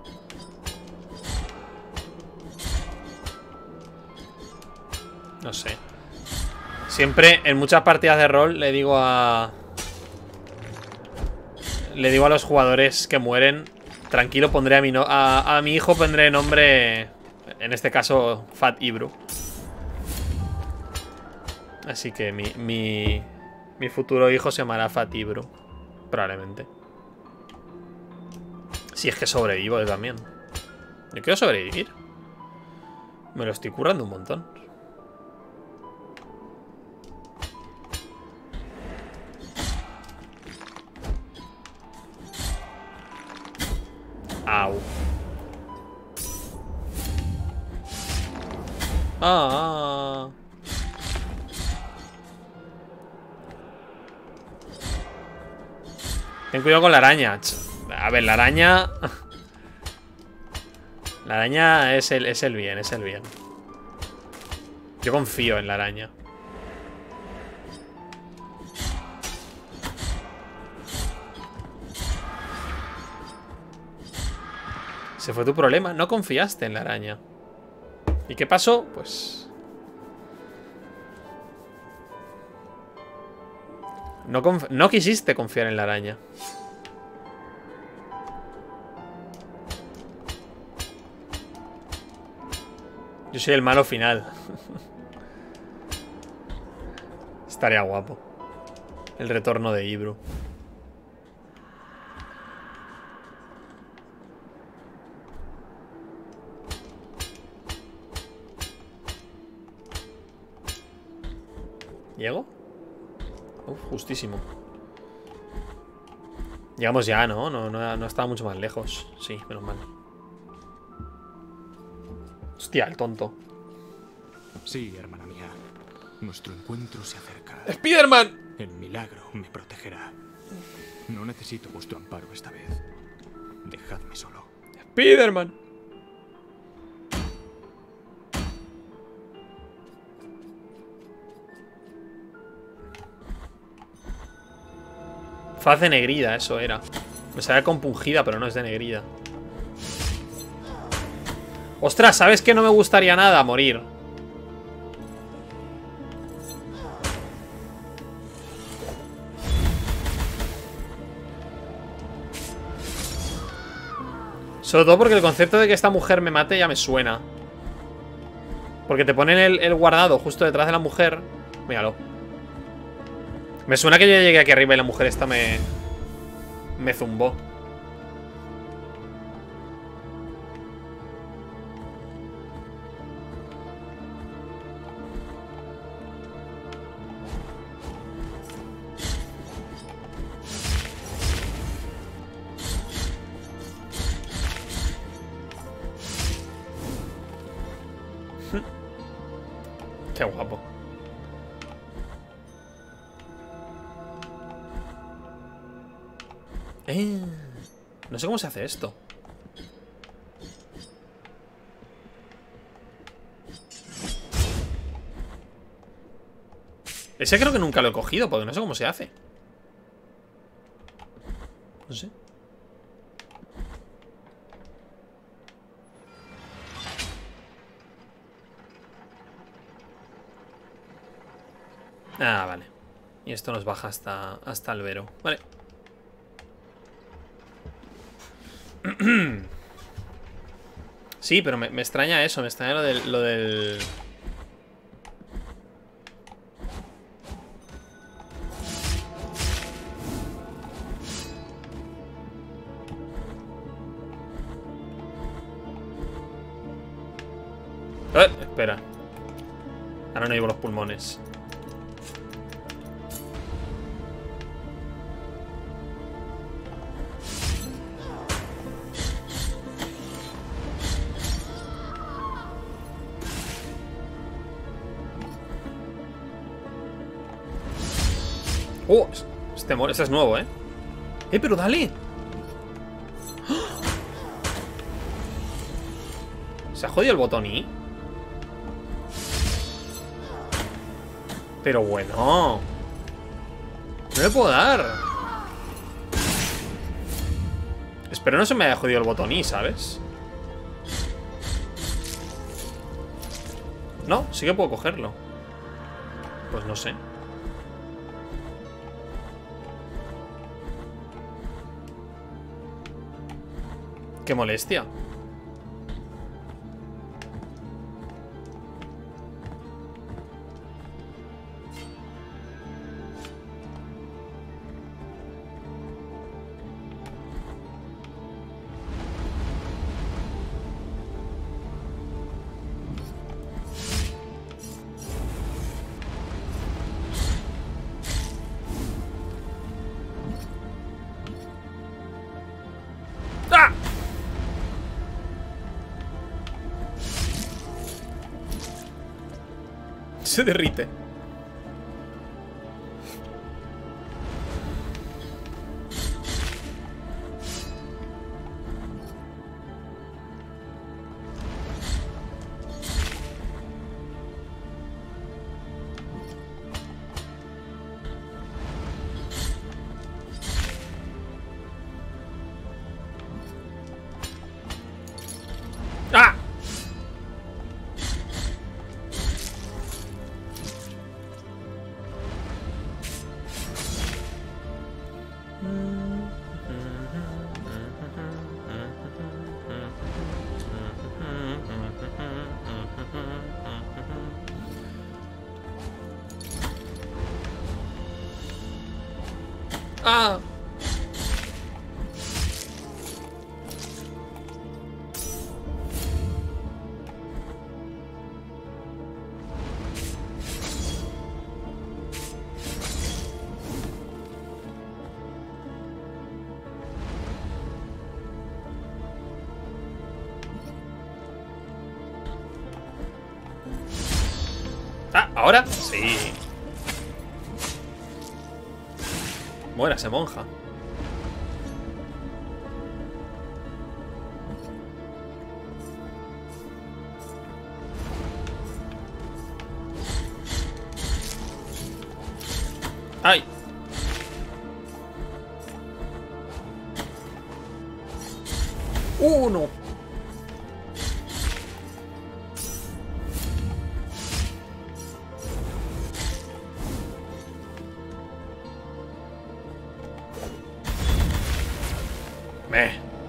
No sé. Siempre en muchas partidas de rol le digo a... Le digo a los jugadores que mueren: tranquilo, pondré a mi, no a, a mi hijo pondré nombre... En este caso, Fat Ibru. Así que mi, mi, mi futuro hijo se llamará Fat Ibru. Probablemente. Si es que sobrevivo yo también. Yo quiero sobrevivir. Me lo estoy currando un montón. Au. Ah. Ten cuidado con la araña. A ver, la araña... La araña es el, es el bien, es el bien. Yo confío en la araña. ¿Se fue tu problema? No confiaste en la araña. ¿Y qué pasó? Pues... No, conf no quisiste confiar en la araña. Yo soy el malo final. Estaría guapo. El retorno de Ibru. ¿Llego? Uf, justísimo. Llegamos ya, ¿no? No, no, no estaba mucho más lejos. Sí, menos mal. Hostia, el tonto. Sí, hermana mía. Nuestro encuentro se acerca. ¡Spiderman! El milagro me protegerá. No necesito vuestro amparo esta vez. Dejadme solo. ¡Spiderman! Faz de negrida, eso era. Me sabía compungida, pero no es de negrida. Ostras, ¿sabes qué? No me gustaría nada morir. Sobre todo porque el concepto de que esta mujer me mate ya me suena. Porque te ponen el, el guardado justo detrás de la mujer. Míralo. Me suena que yo llegué aquí arriba y la mujer esta me... Me zumbó. Qué guapo. Eh, no sé cómo se hace esto. Ese creo que nunca lo he cogido, porque no sé cómo se hace. No sé. Ah, vale. Y esto nos baja hasta, hasta el Vero. Vale. Sí, pero me, me extraña eso. Me extraña lo del... Lo del... Eh, espera. Ahora no llevo los pulmones. Oh, este, este es nuevo, ¿eh? Eh, pero dale. ¿Se ha jodido el botón I? Pero bueno. No le puedo dar. Espero no se me haya jodido el botón I, ¿sabes? No, sí que puedo cogerlo. Pues no sé. Qué molestia. Se derrite. ¡Ah! ¡Ah! Ah, ¿ahora? Sí. Muérase, monja. ¡Ay! ¡Uno! Meh.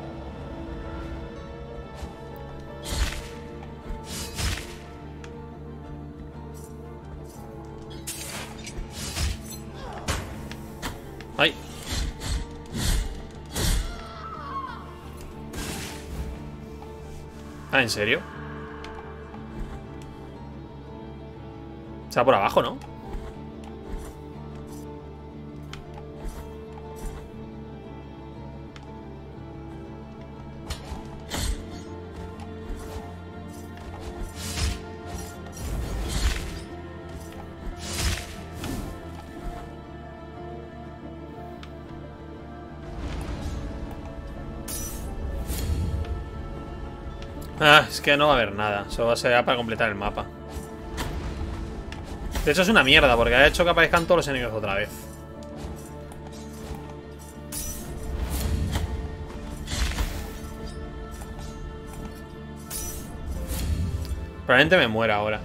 ¡Ay! Ah, ¿en serio? Está por abajo, ¿no? Ah, es que no va a haber nada. Solo va a ser para completar el mapa. De hecho es una mierda, porque ha hecho que aparezcan todos los enemigos otra vez. Probablemente me muera ahora.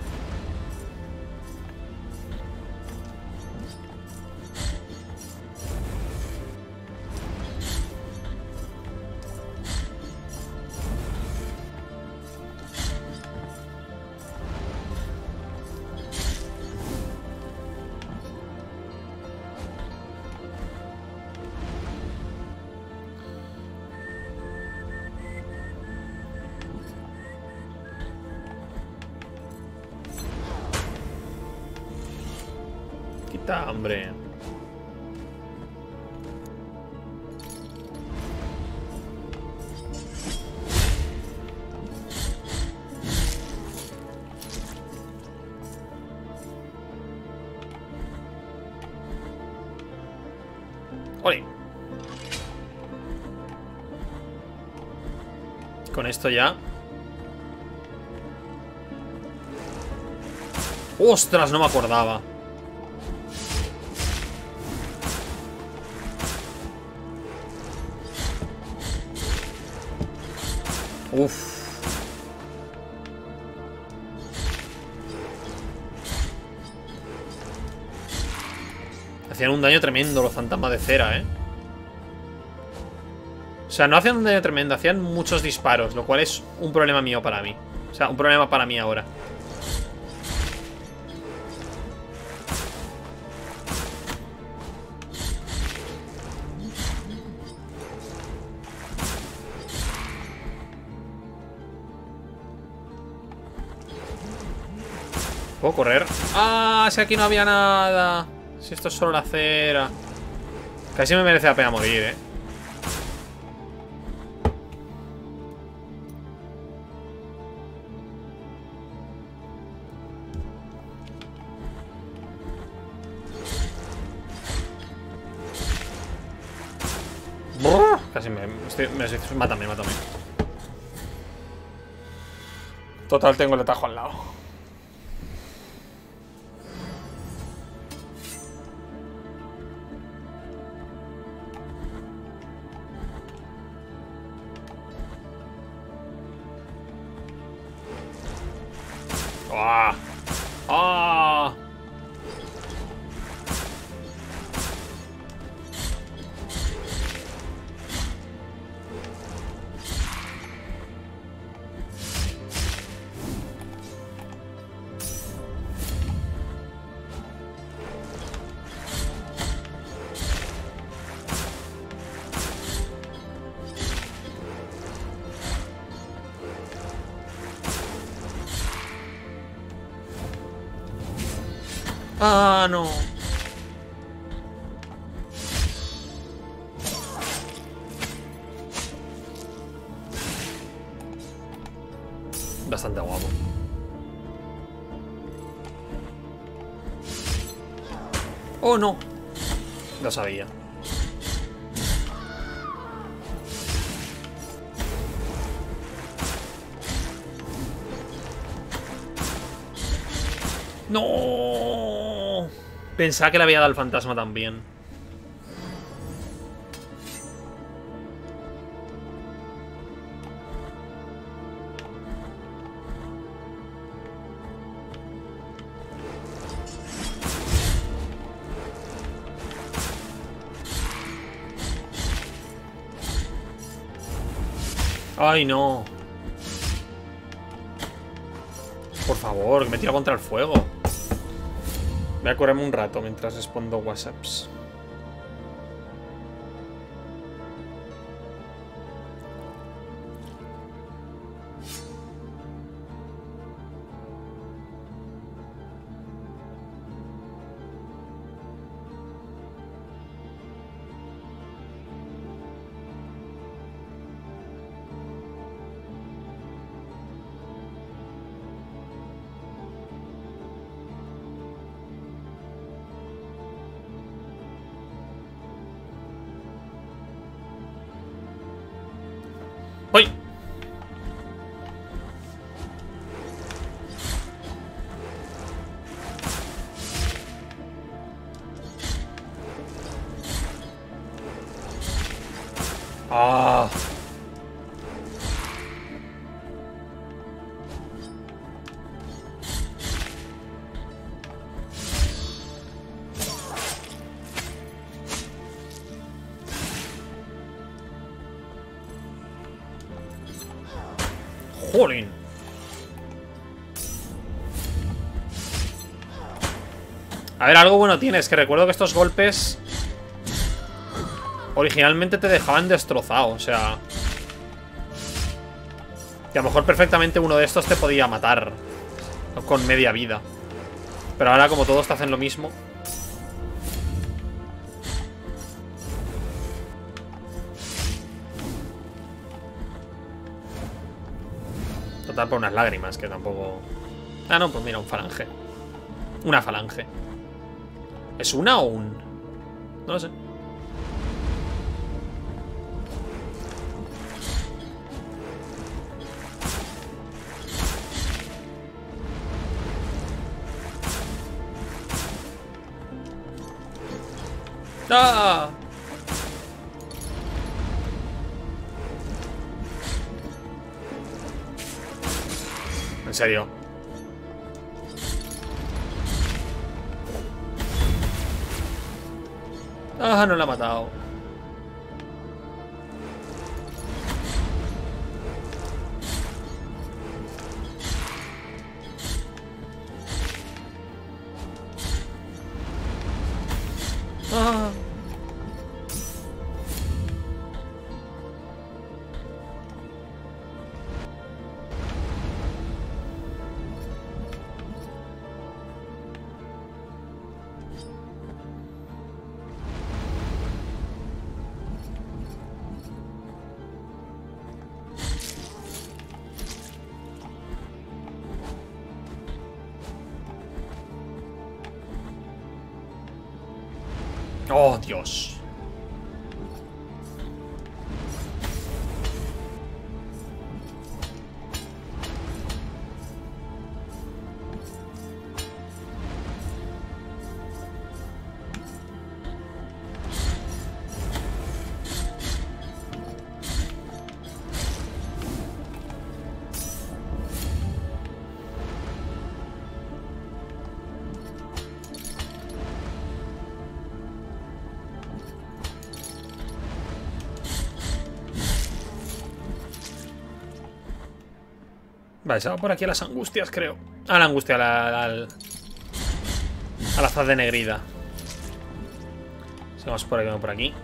Quita, hombre. ¡Ole! Con esto ya. ¡Ostras! No me acordaba. Uf. Hacían un daño tremendo los fantasmas de cera, ¿eh? O sea, no hacían un daño tremendo, hacían muchos disparos, lo cual es un problema mío para mí. O sea, un problema para mí ahora. ¿Puedo correr? ¡Ah! Si aquí no había nada. Si esto es solo la cera. Casi me merece la pena morir, ¿eh? Brrr, casi me... Estoy, me estoy, mátame, mátame. Total, tengo el atajo al lado. ¡Ah! ¡Ah! Ah, no. Bastante guapo. Oh, no. Lo sabía. No. Pensaba que le había dado al fantasma también. Ay, no. Por favor, que me tira contra el fuego. Voy a correrme un rato mientras respondo WhatsApps. ¡Uy! ¡Ah! ¡Jolín! A ver, algo bueno tiene. Es que recuerdo que estos golpes originalmente te dejaban destrozado. O sea, que a lo mejor perfectamente uno de estos te podía matar con media vida. Pero ahora como todos te hacen lo mismo. Total, por unas lágrimas, que tampoco... Ah, no, pues mira, un falange. Una falange. ¿Es una o un...? No lo sé. ¡Ah! En serio. Ah, no la ha matado. Ah. Oh, Dios. Vale, se va por aquí a las angustias, creo. A la angustia, a la... A la, a la faz de negrida. Vamos por aquí, vamos por aquí.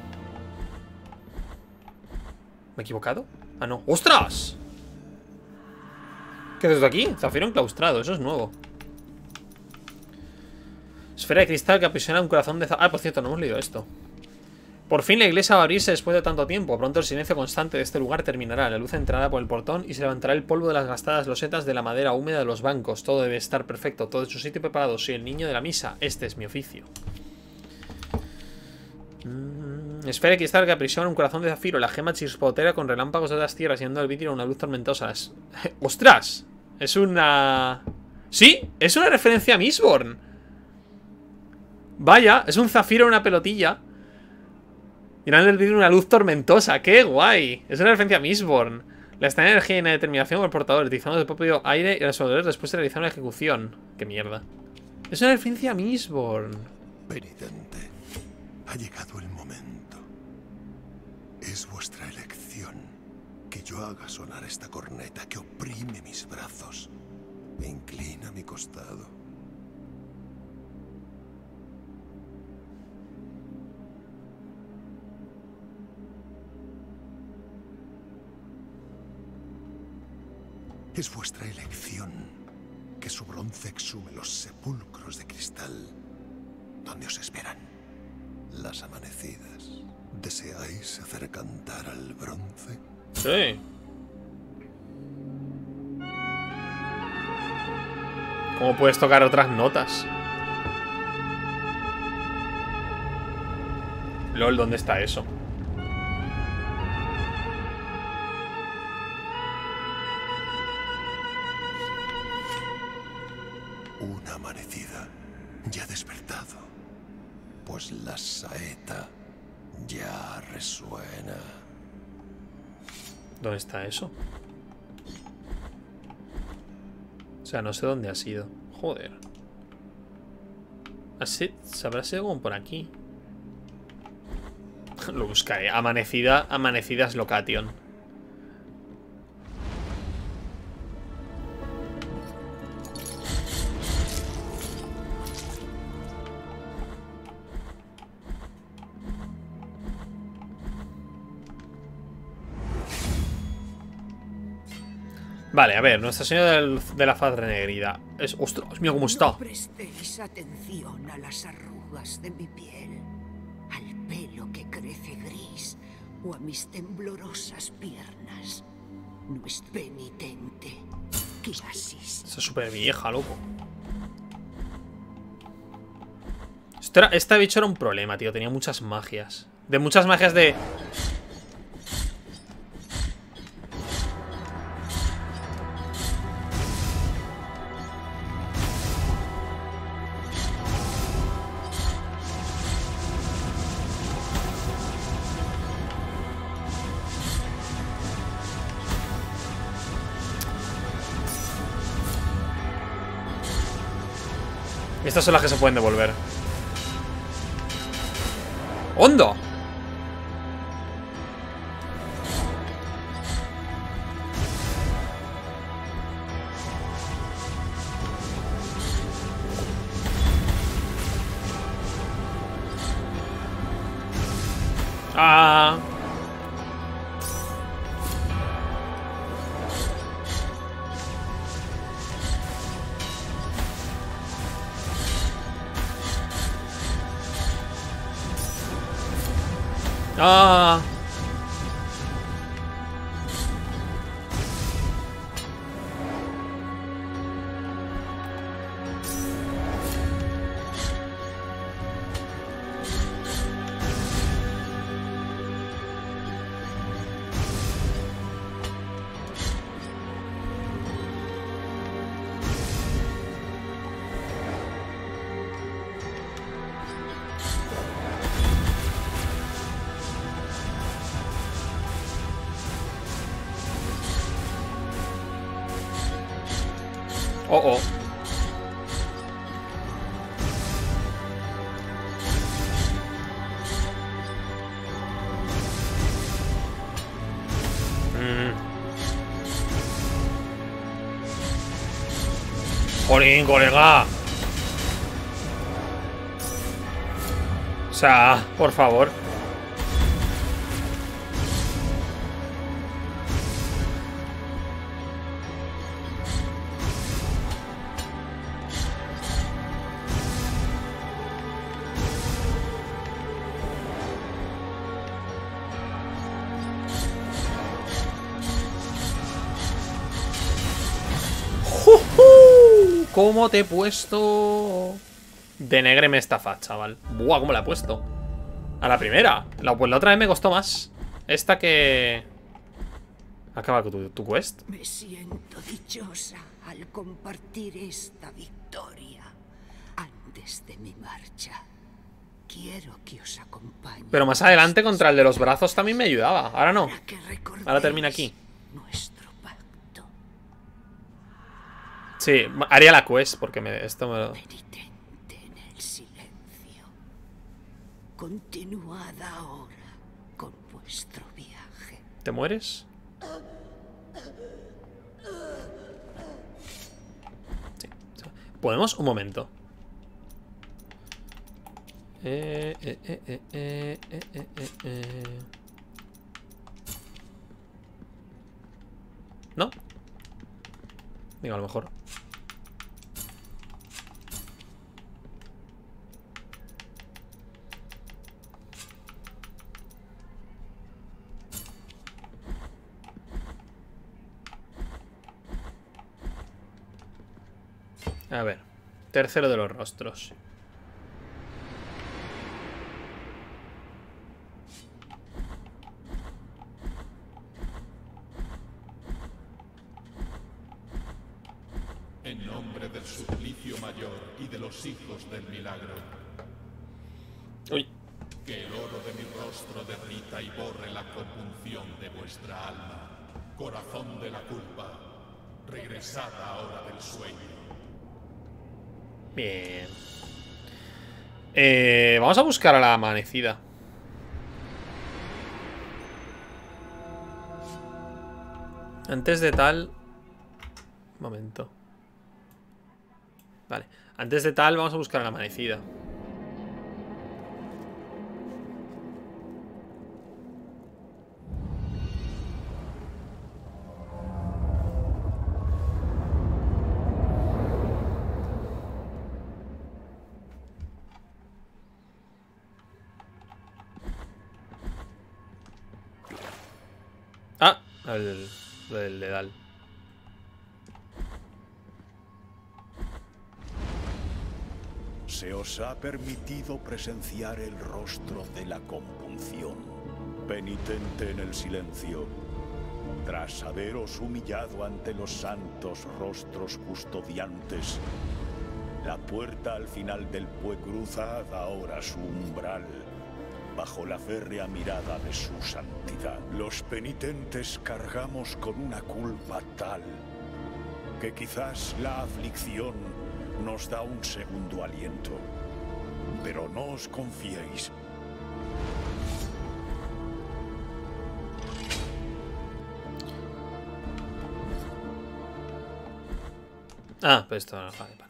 ¿Me he equivocado? Ah, no. ¡Ostras! ¿Qué es esto aquí? Zafiro enclaustrado, eso es nuevo. Esfera de cristal que aprisiona un corazón de... Ah, por cierto, no hemos leído esto. Por fin la iglesia va a abrirse después de tanto tiempo. Pronto el silencio constante de este lugar terminará. La luz entrará por el portón y se levantará el polvo de las gastadas losetas de la madera húmeda de los bancos. Todo debe estar perfecto, todo en su sitio preparado. Soy el niño de la misa. Este es mi oficio. Mm, esfera de cristal que aprisiona un corazón de zafiro. La gema chispotera con relámpagos de las tierras yendo al vidrio una luz tormentosa. Es... ¡Ostras! Es una... ¡Sí! Es una referencia a Mistborn. Vaya, es un zafiro en una pelotilla. Llenando el vidrio una luz tormentosa. ¡Qué guay! Es una referencia a Mistborn. La extraña energía y la determinación del portador, utilizando el propio aire y los poderes después de realizar una ejecución. ¡Qué mierda! Es una referencia a Mistborn. Penitente, ha llegado el momento. Es vuestra elección que yo haga sonar esta corneta que oprime mis brazos e inclina mi costado. Es vuestra elección que su bronce exhume los sepulcros de cristal donde os esperan las amanecidas. ¿Deseáis hacer cantar al bronce? Sí. ¿Cómo puedes tocar otras notas? LOL, ¿dónde está eso? Una amanecida ya ha despertado, pues la saeta ya resuena. ¿Dónde está eso? O sea, no sé dónde ha sido. Joder. Así, ¿se habrá sido como por aquí? Lo buscaré. Amanecida, amanecidas location. Vale, a ver, Nuestra Señora del, de la Faz Renegrida. Es, ostras, mira cómo está. No prestéis atención a las arrugas de mi piel, al pelo que crece gris o a mis temblorosas piernas. No es penitente. ¿Qué haces? Está súper vieja, loco. Esto era, esta bicho era un problema, tío. Tenía muchas magias. De muchas magias de... Estas son las que se pueden devolver. ¡Hondo! Ah. Ah. Oh, oh. Mm. Jolín, colega. O sea, por favor. cómo te he puesto. Denégreme esta faz, chaval. Buah, cómo la he puesto. A la primera. La, pues la otra vez me costó más. Esta que... Acaba con tu, tu quest. Me siento dichosa al compartir esta victoria. Antes de mi marcha, quiero que os acompañe. Pero más adelante contra el de los brazos también me ayudaba. Ahora no. Ahora termina aquí. Nuestro pacto. Sí, haría la quest porque me, esto me lo... Penitente en el silencio. Continuad ahora con vuestro viaje. ¿Te mueres? Sí. ¿Podemos? Un momento. Eh, eh, eh, eh, eh, eh, eh, eh. ¿No? Digo, a lo mejor. A ver, tercero de los rostros. En nombre del suplicio mayor y de los hijos del milagro. Uy. Que el oro de mi rostro derrita y borre la compunción de vuestra alma. Corazón de la culpa, regresad ahora del sueño. Bien. Eh, vamos a buscar a la amanecida. Antes de tal... Un momento. Vale. Antes de tal vamos a buscar a la amanecida. Ah, el, el dedal. Se os ha permitido presenciar el rostro de la compunción. Penitente en el silencio, tras haberos humillado ante los santos rostros custodiantes, la puerta al final del Pue cruzad ahora su umbral, bajo la férrea mirada de su santidad. Los penitentes cargamos con una culpa tal que quizás la aflicción nos da un segundo aliento. Pero no os confiéis. Ah, pues esto no vale para.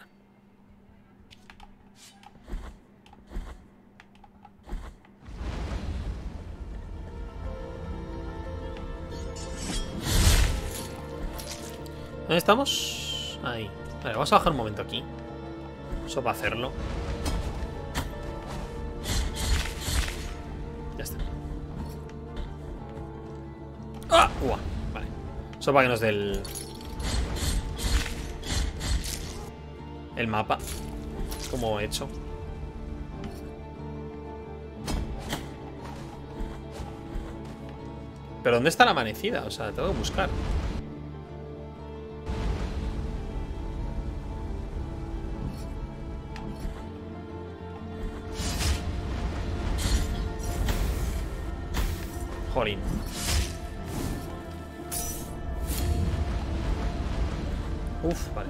¿Dónde estamos? Ahí. Vale, vamos a bajar un momento aquí. Eso para hacerlo. Ya está. ¡Ah! Uah, vale. Eso para que nos dé el... El mapa. Como he hecho. ¿Pero dónde está la amanecida? O sea, tengo que buscar. Jolín. Uf, vale.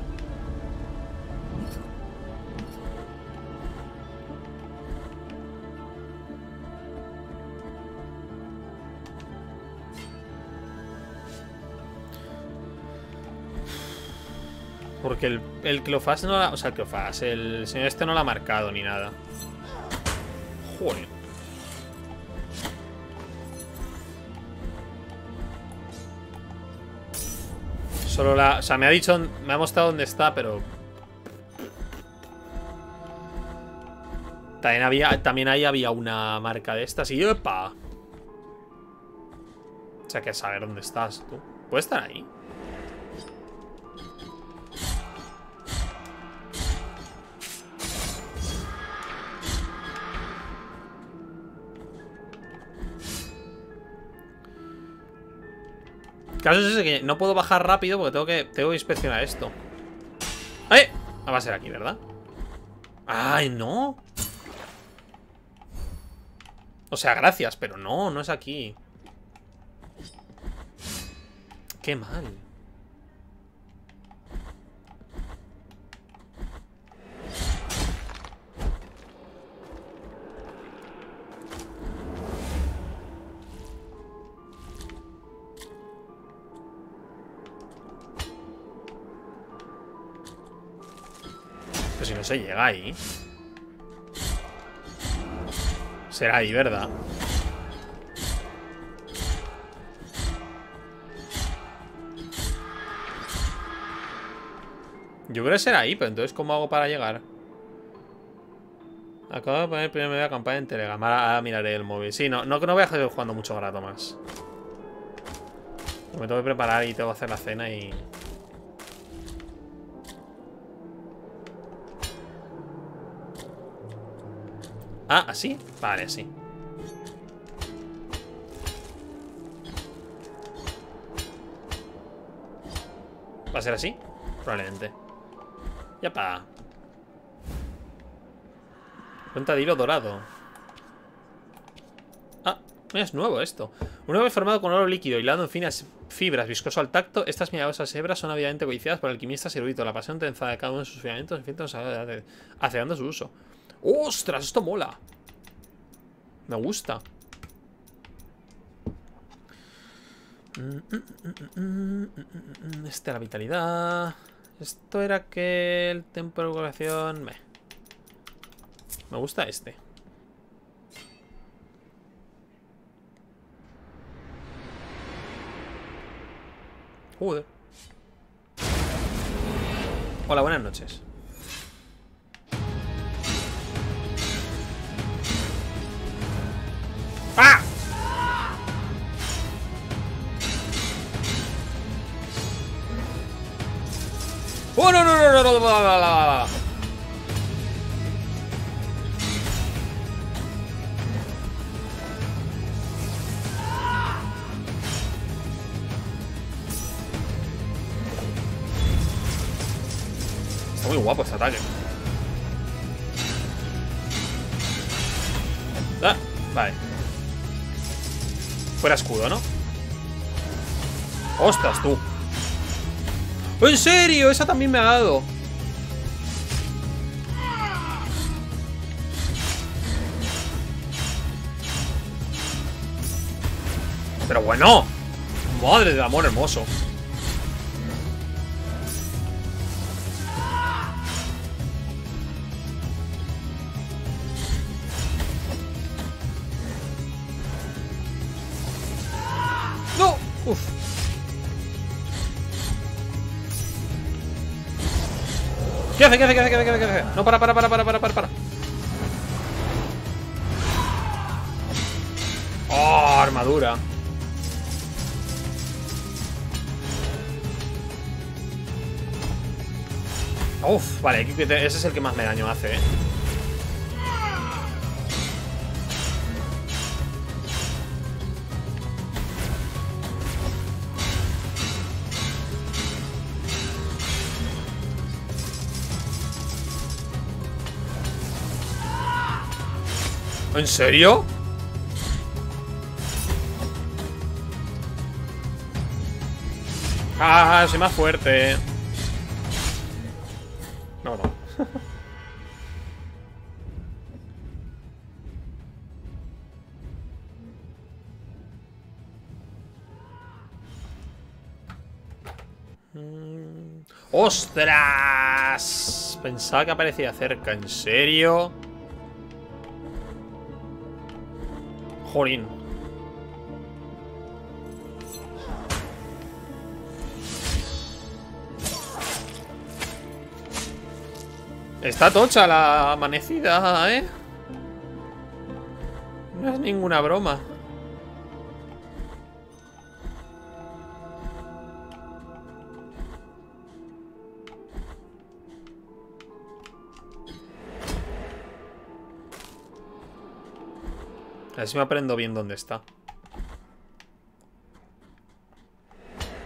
Porque el, el Cleofás no la... O sea, el Cleofás, el señor este no la ha marcado ni nada. Joder. Solo la... O sea, me ha dicho... Me ha mostrado dónde está, pero... También había... También ahí había una marca de estas y... ¡Epa! O sea, que saber dónde estás tú. ¿Puedes estar ahí? caso es ese, que no puedo bajar rápido porque tengo que, tengo que inspeccionar esto. ¡Eh! Ah, va a ser aquí, ¿verdad? ¡Ay, no! O sea, gracias, pero no, no es aquí. Qué mal. Pero si no se llega ahí. Será ahí, ¿verdad? Yo creo que será ahí, pero entonces ¿cómo hago para llegar? Acabo de poner el primer medio de campaña en Telegram. Ahora miraré el móvil. Sí, no, no, no voy a seguir jugando mucho rato más. Me tengo que preparar y tengo que hacer la cena y... Ah, ¿así? Vale, sí. ¿Va a ser así? Probablemente. Yapa. Cuenta de hilo dorado. Ah, es nuevo esto. Un ave formado con oro líquido, hilado en finas fibras, viscoso al tacto. Estas milagrosas hebras son ávidamente codiciadas por alquimistas eruditos. La pasión trenzada de cada uno de sus filamentos, en fin, acelerando su uso. ¡Ostras! Esto mola. Me gusta. Esta es la vitalidad. Esto era que el tiempo de recuperación. Me, me gusta este. Joder. Hola, buenas noches. ¡Ah! ¡Oh, no, no, no, no, no, no, no, no, no! Está muy guapo este ataque. Ah, vale. Fuera escudo, ¿no? ¡Ostras, tú! ¡En serio! Esa también me ha dado. Pero bueno. Madre del amor hermoso. ¡No! Uf. ¿Qué hace? ¿Qué hace? ¿Qué hace? ¿Qué hace? ¿Qué hace? ¿Qué hace? No, para, para, para, para, para, para, para. Oh, armadura. Uf, vale, ese es el que más me daño hace, eh. ¿En serio? Ah, soy más fuerte. No, no. ¡Ostras! Pensaba que aparecía cerca. ¿En serio? Jorín. Está tocha la amanecida, ¿eh? No es ninguna broma. A ver si me aprendo bien dónde está.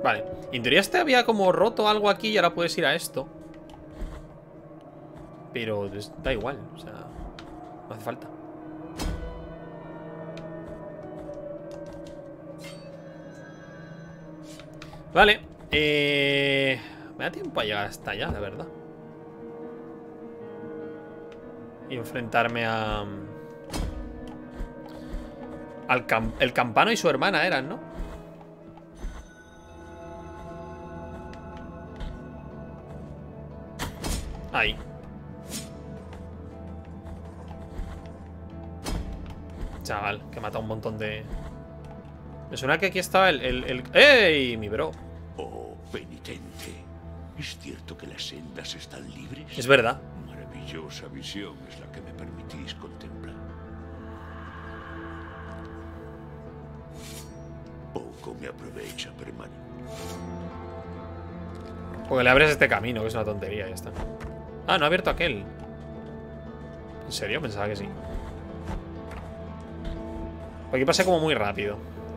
Vale. En teoría este había como roto algo aquí y ahora puedes ir a esto. Pero da igual, o sea, no hace falta. Vale. Eh... Me da tiempo a llegar hasta allá, la verdad. Y enfrentarme a... Al cam... El campano y su hermana eran, ¿no? Ahí. Chaval, que mata un montón de... Me suena que aquí estaba el... el, el... ¡Ey! Mi bro. Oh, penitente. ¿Es cierto que las sendas están libres? Es verdad. Maravillosa visión es la que me permitís contemplar. Poco me aprovecha, permanente. Porque le abres este camino, que es una tontería, ya está. Ah, no ha abierto aquel. ¿En serio? Pensaba que sí. Aquí pasa como muy rápido.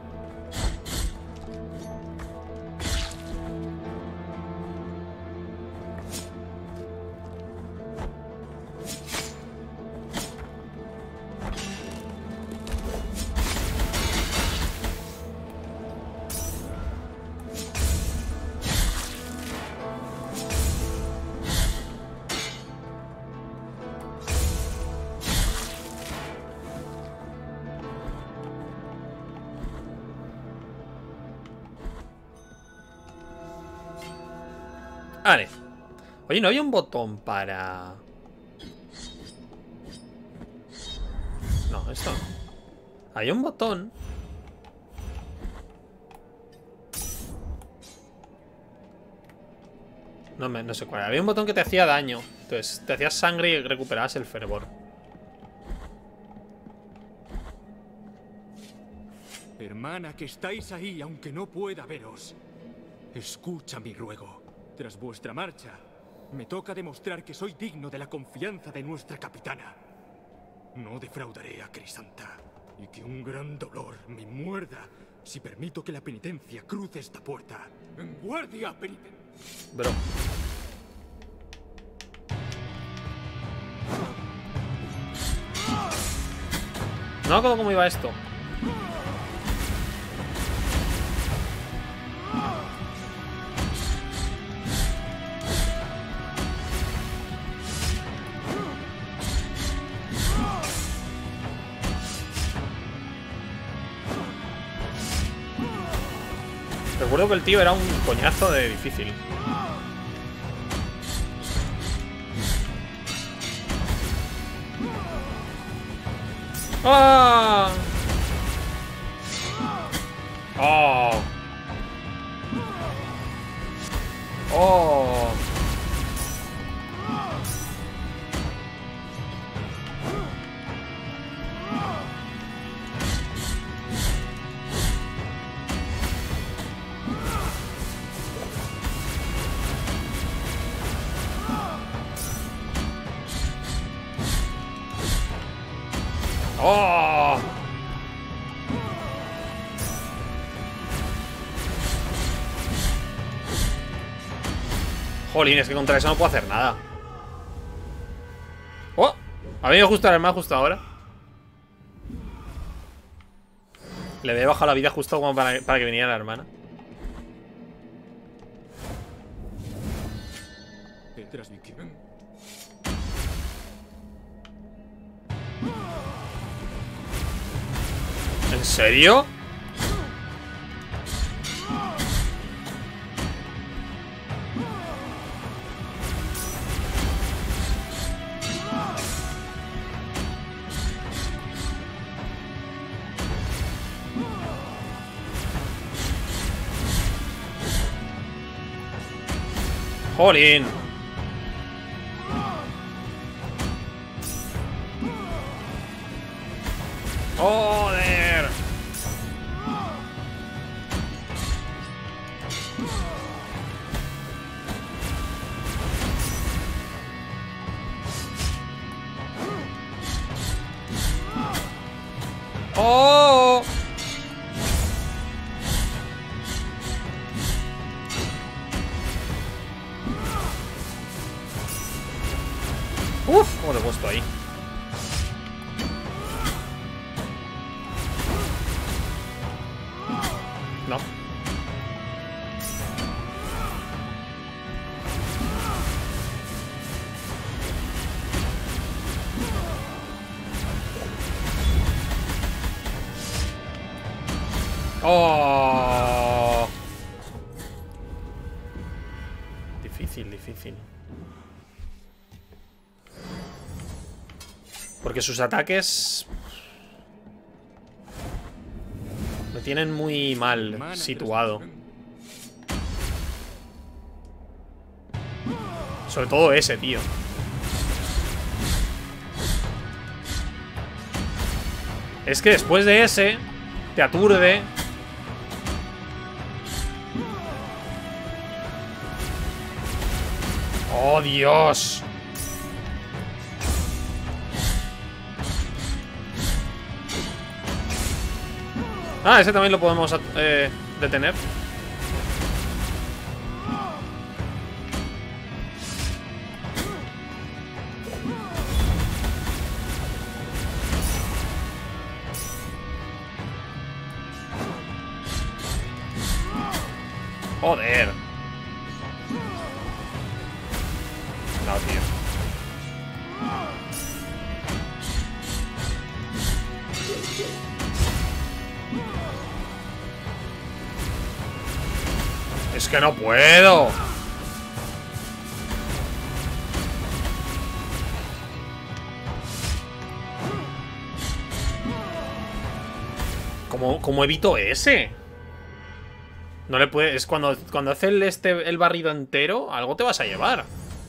Vale. Oye, ¿no había un botón para...? No, esto no. Hay un botón. No, me, no sé cuál. Había un botón que te hacía daño. Entonces, te hacías sangre y recuperabas el fervor. Hermana, que estáis ahí, aunque no pueda veros. Escucha mi ruego. Tras vuestra marcha, me toca demostrar que soy digno de la confianza de nuestra capitana. No defraudaré a Crisanta, y que un gran dolor me muerda si permito que la penitencia cruce esta puerta. ¡En guardia, penitente! Bro. No me acuerdo cómo iba esto. Recuerdo que el tío era un coñazo de difícil. ¡Ah! ¡Oh! ¡Oh! ¡Oh! Jolín, es que contra eso no puedo hacer nada. ¡Oh! Ha venido justo el hermano justo ahora. Le había bajado la vida justo como para, para que viniera la hermana. Detrás de Vicky. ¿En serio? Jolín. Joder. Oh. puesto ahí. No. Oh. Difícil, difícil. Porque sus ataques me tienen muy mal situado. Sobre todo ese, tío. Es que después de ese te aturde. ¡Oh, Dios! Ah, ese también lo podemos eh, detener. Joder. No, tío. Es que no puedo. ¿Cómo, cómo evito ese? No le puede. Es cuando, cuando hace el, este, el barrido entero, algo te vas a llevar.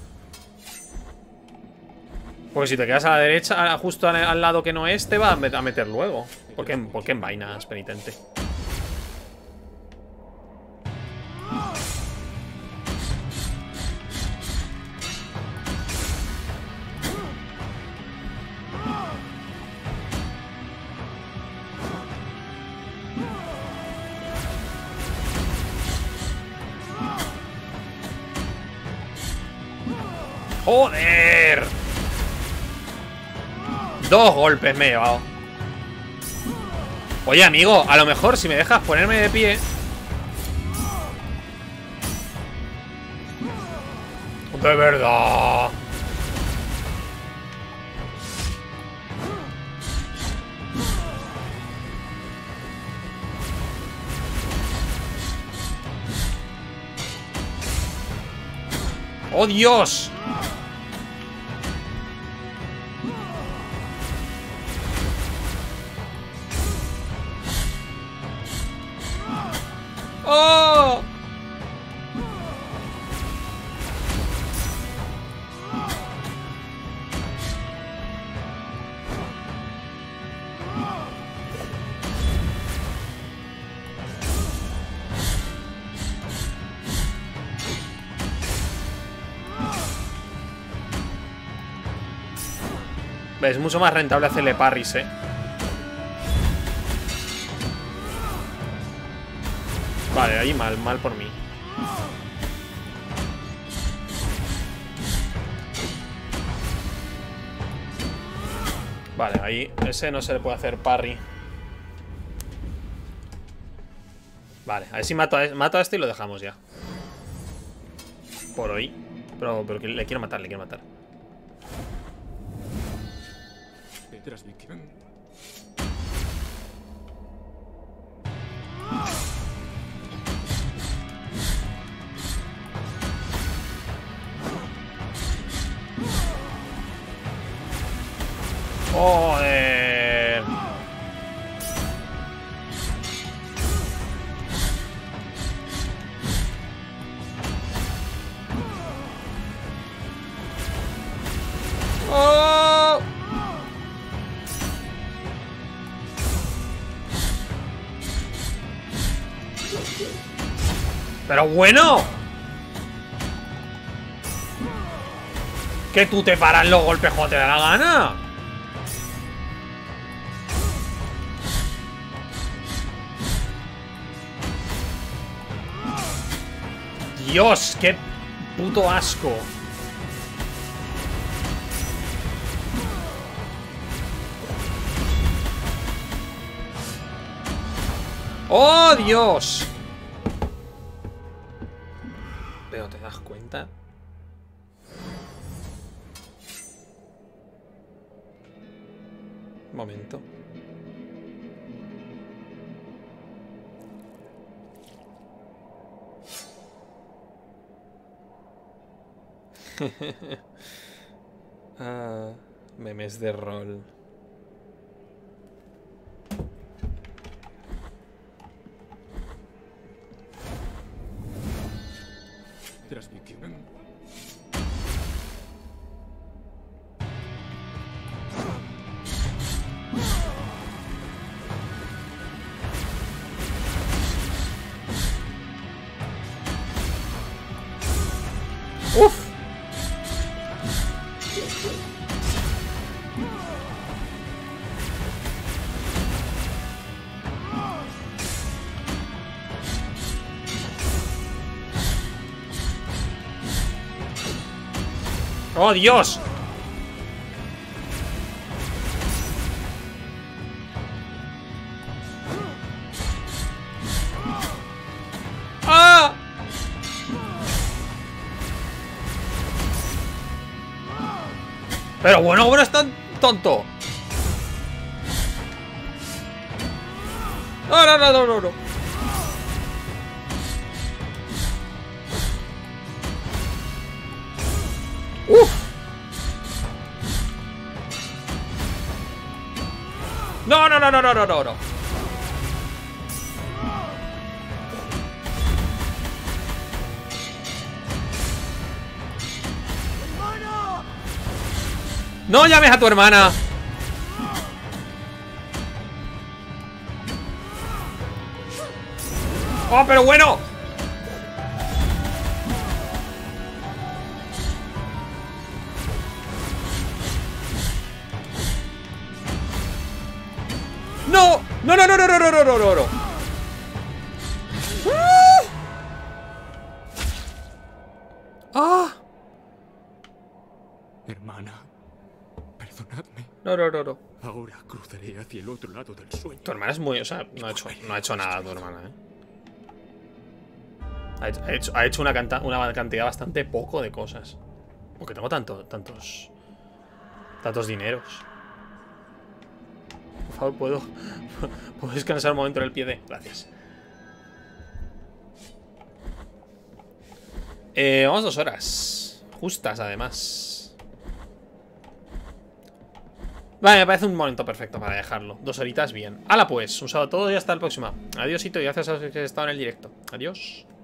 Porque si te quedas a la derecha, justo al, al lado que no es, te va a meter luego. ¿Por qué, por qué en vainas, penitente? ¡Joder! Dos golpes me he llevado. Oye, amigo, a lo mejor si me dejas ponerme de pie. De verdad. ¡Oh, Dios! ¡Oh! Es mucho más rentable hacerle parries, eh. Vale, ahí mal, mal por mí. Vale, ahí ese no se le puede hacer parry. Vale, a ver si mato a, mato a este y lo dejamos ya. Por hoy. Pero, pero que le quiero matar, le quiero matar. Joder. Oh. Pero bueno, que tú te paras los golpes cuando te da la gana. Dios, qué puto asco. ¡Oh, Dios! Pero ¿te das cuenta? Un momento. Ah, memes de rol. Transmisión. ¡Uf! ¡Oh, Dios! ¡Ah! Pero bueno, ahora es tan tonto. No, no, no, no, no, no. ¡Uf! No, no, no, no, no, no, no, no. ¡No llames a tu hermana! ¡Oh, pero bueno! ¡No! ¡No, no, no, no, no, no, no, no, no, no! ¡Ah! Hermana, perdonadme. No, no, no, no. Ahora cruzaré hacia el otro lado del sueño. Tu hermana es muy... O sea, no ha hecho, no ha hecho nada tu hermana, ¿eh? Ha hecho, ha hecho, ha hecho una, canta, una cantidad bastante poco de cosas. Porque tengo tanto, tantos... Tantos dineros. Por favor, ¿puedo, ¿puedo descansar un momento en el pie de...? Gracias. Eh, vamos dos horas. Justas, además. Vale, me parece un momento perfecto para dejarlo. Dos horitas, bien. Hala pues, un saludo a todos y hasta la próxima. Adiósito y gracias a los que han estado en el directo. Adiós.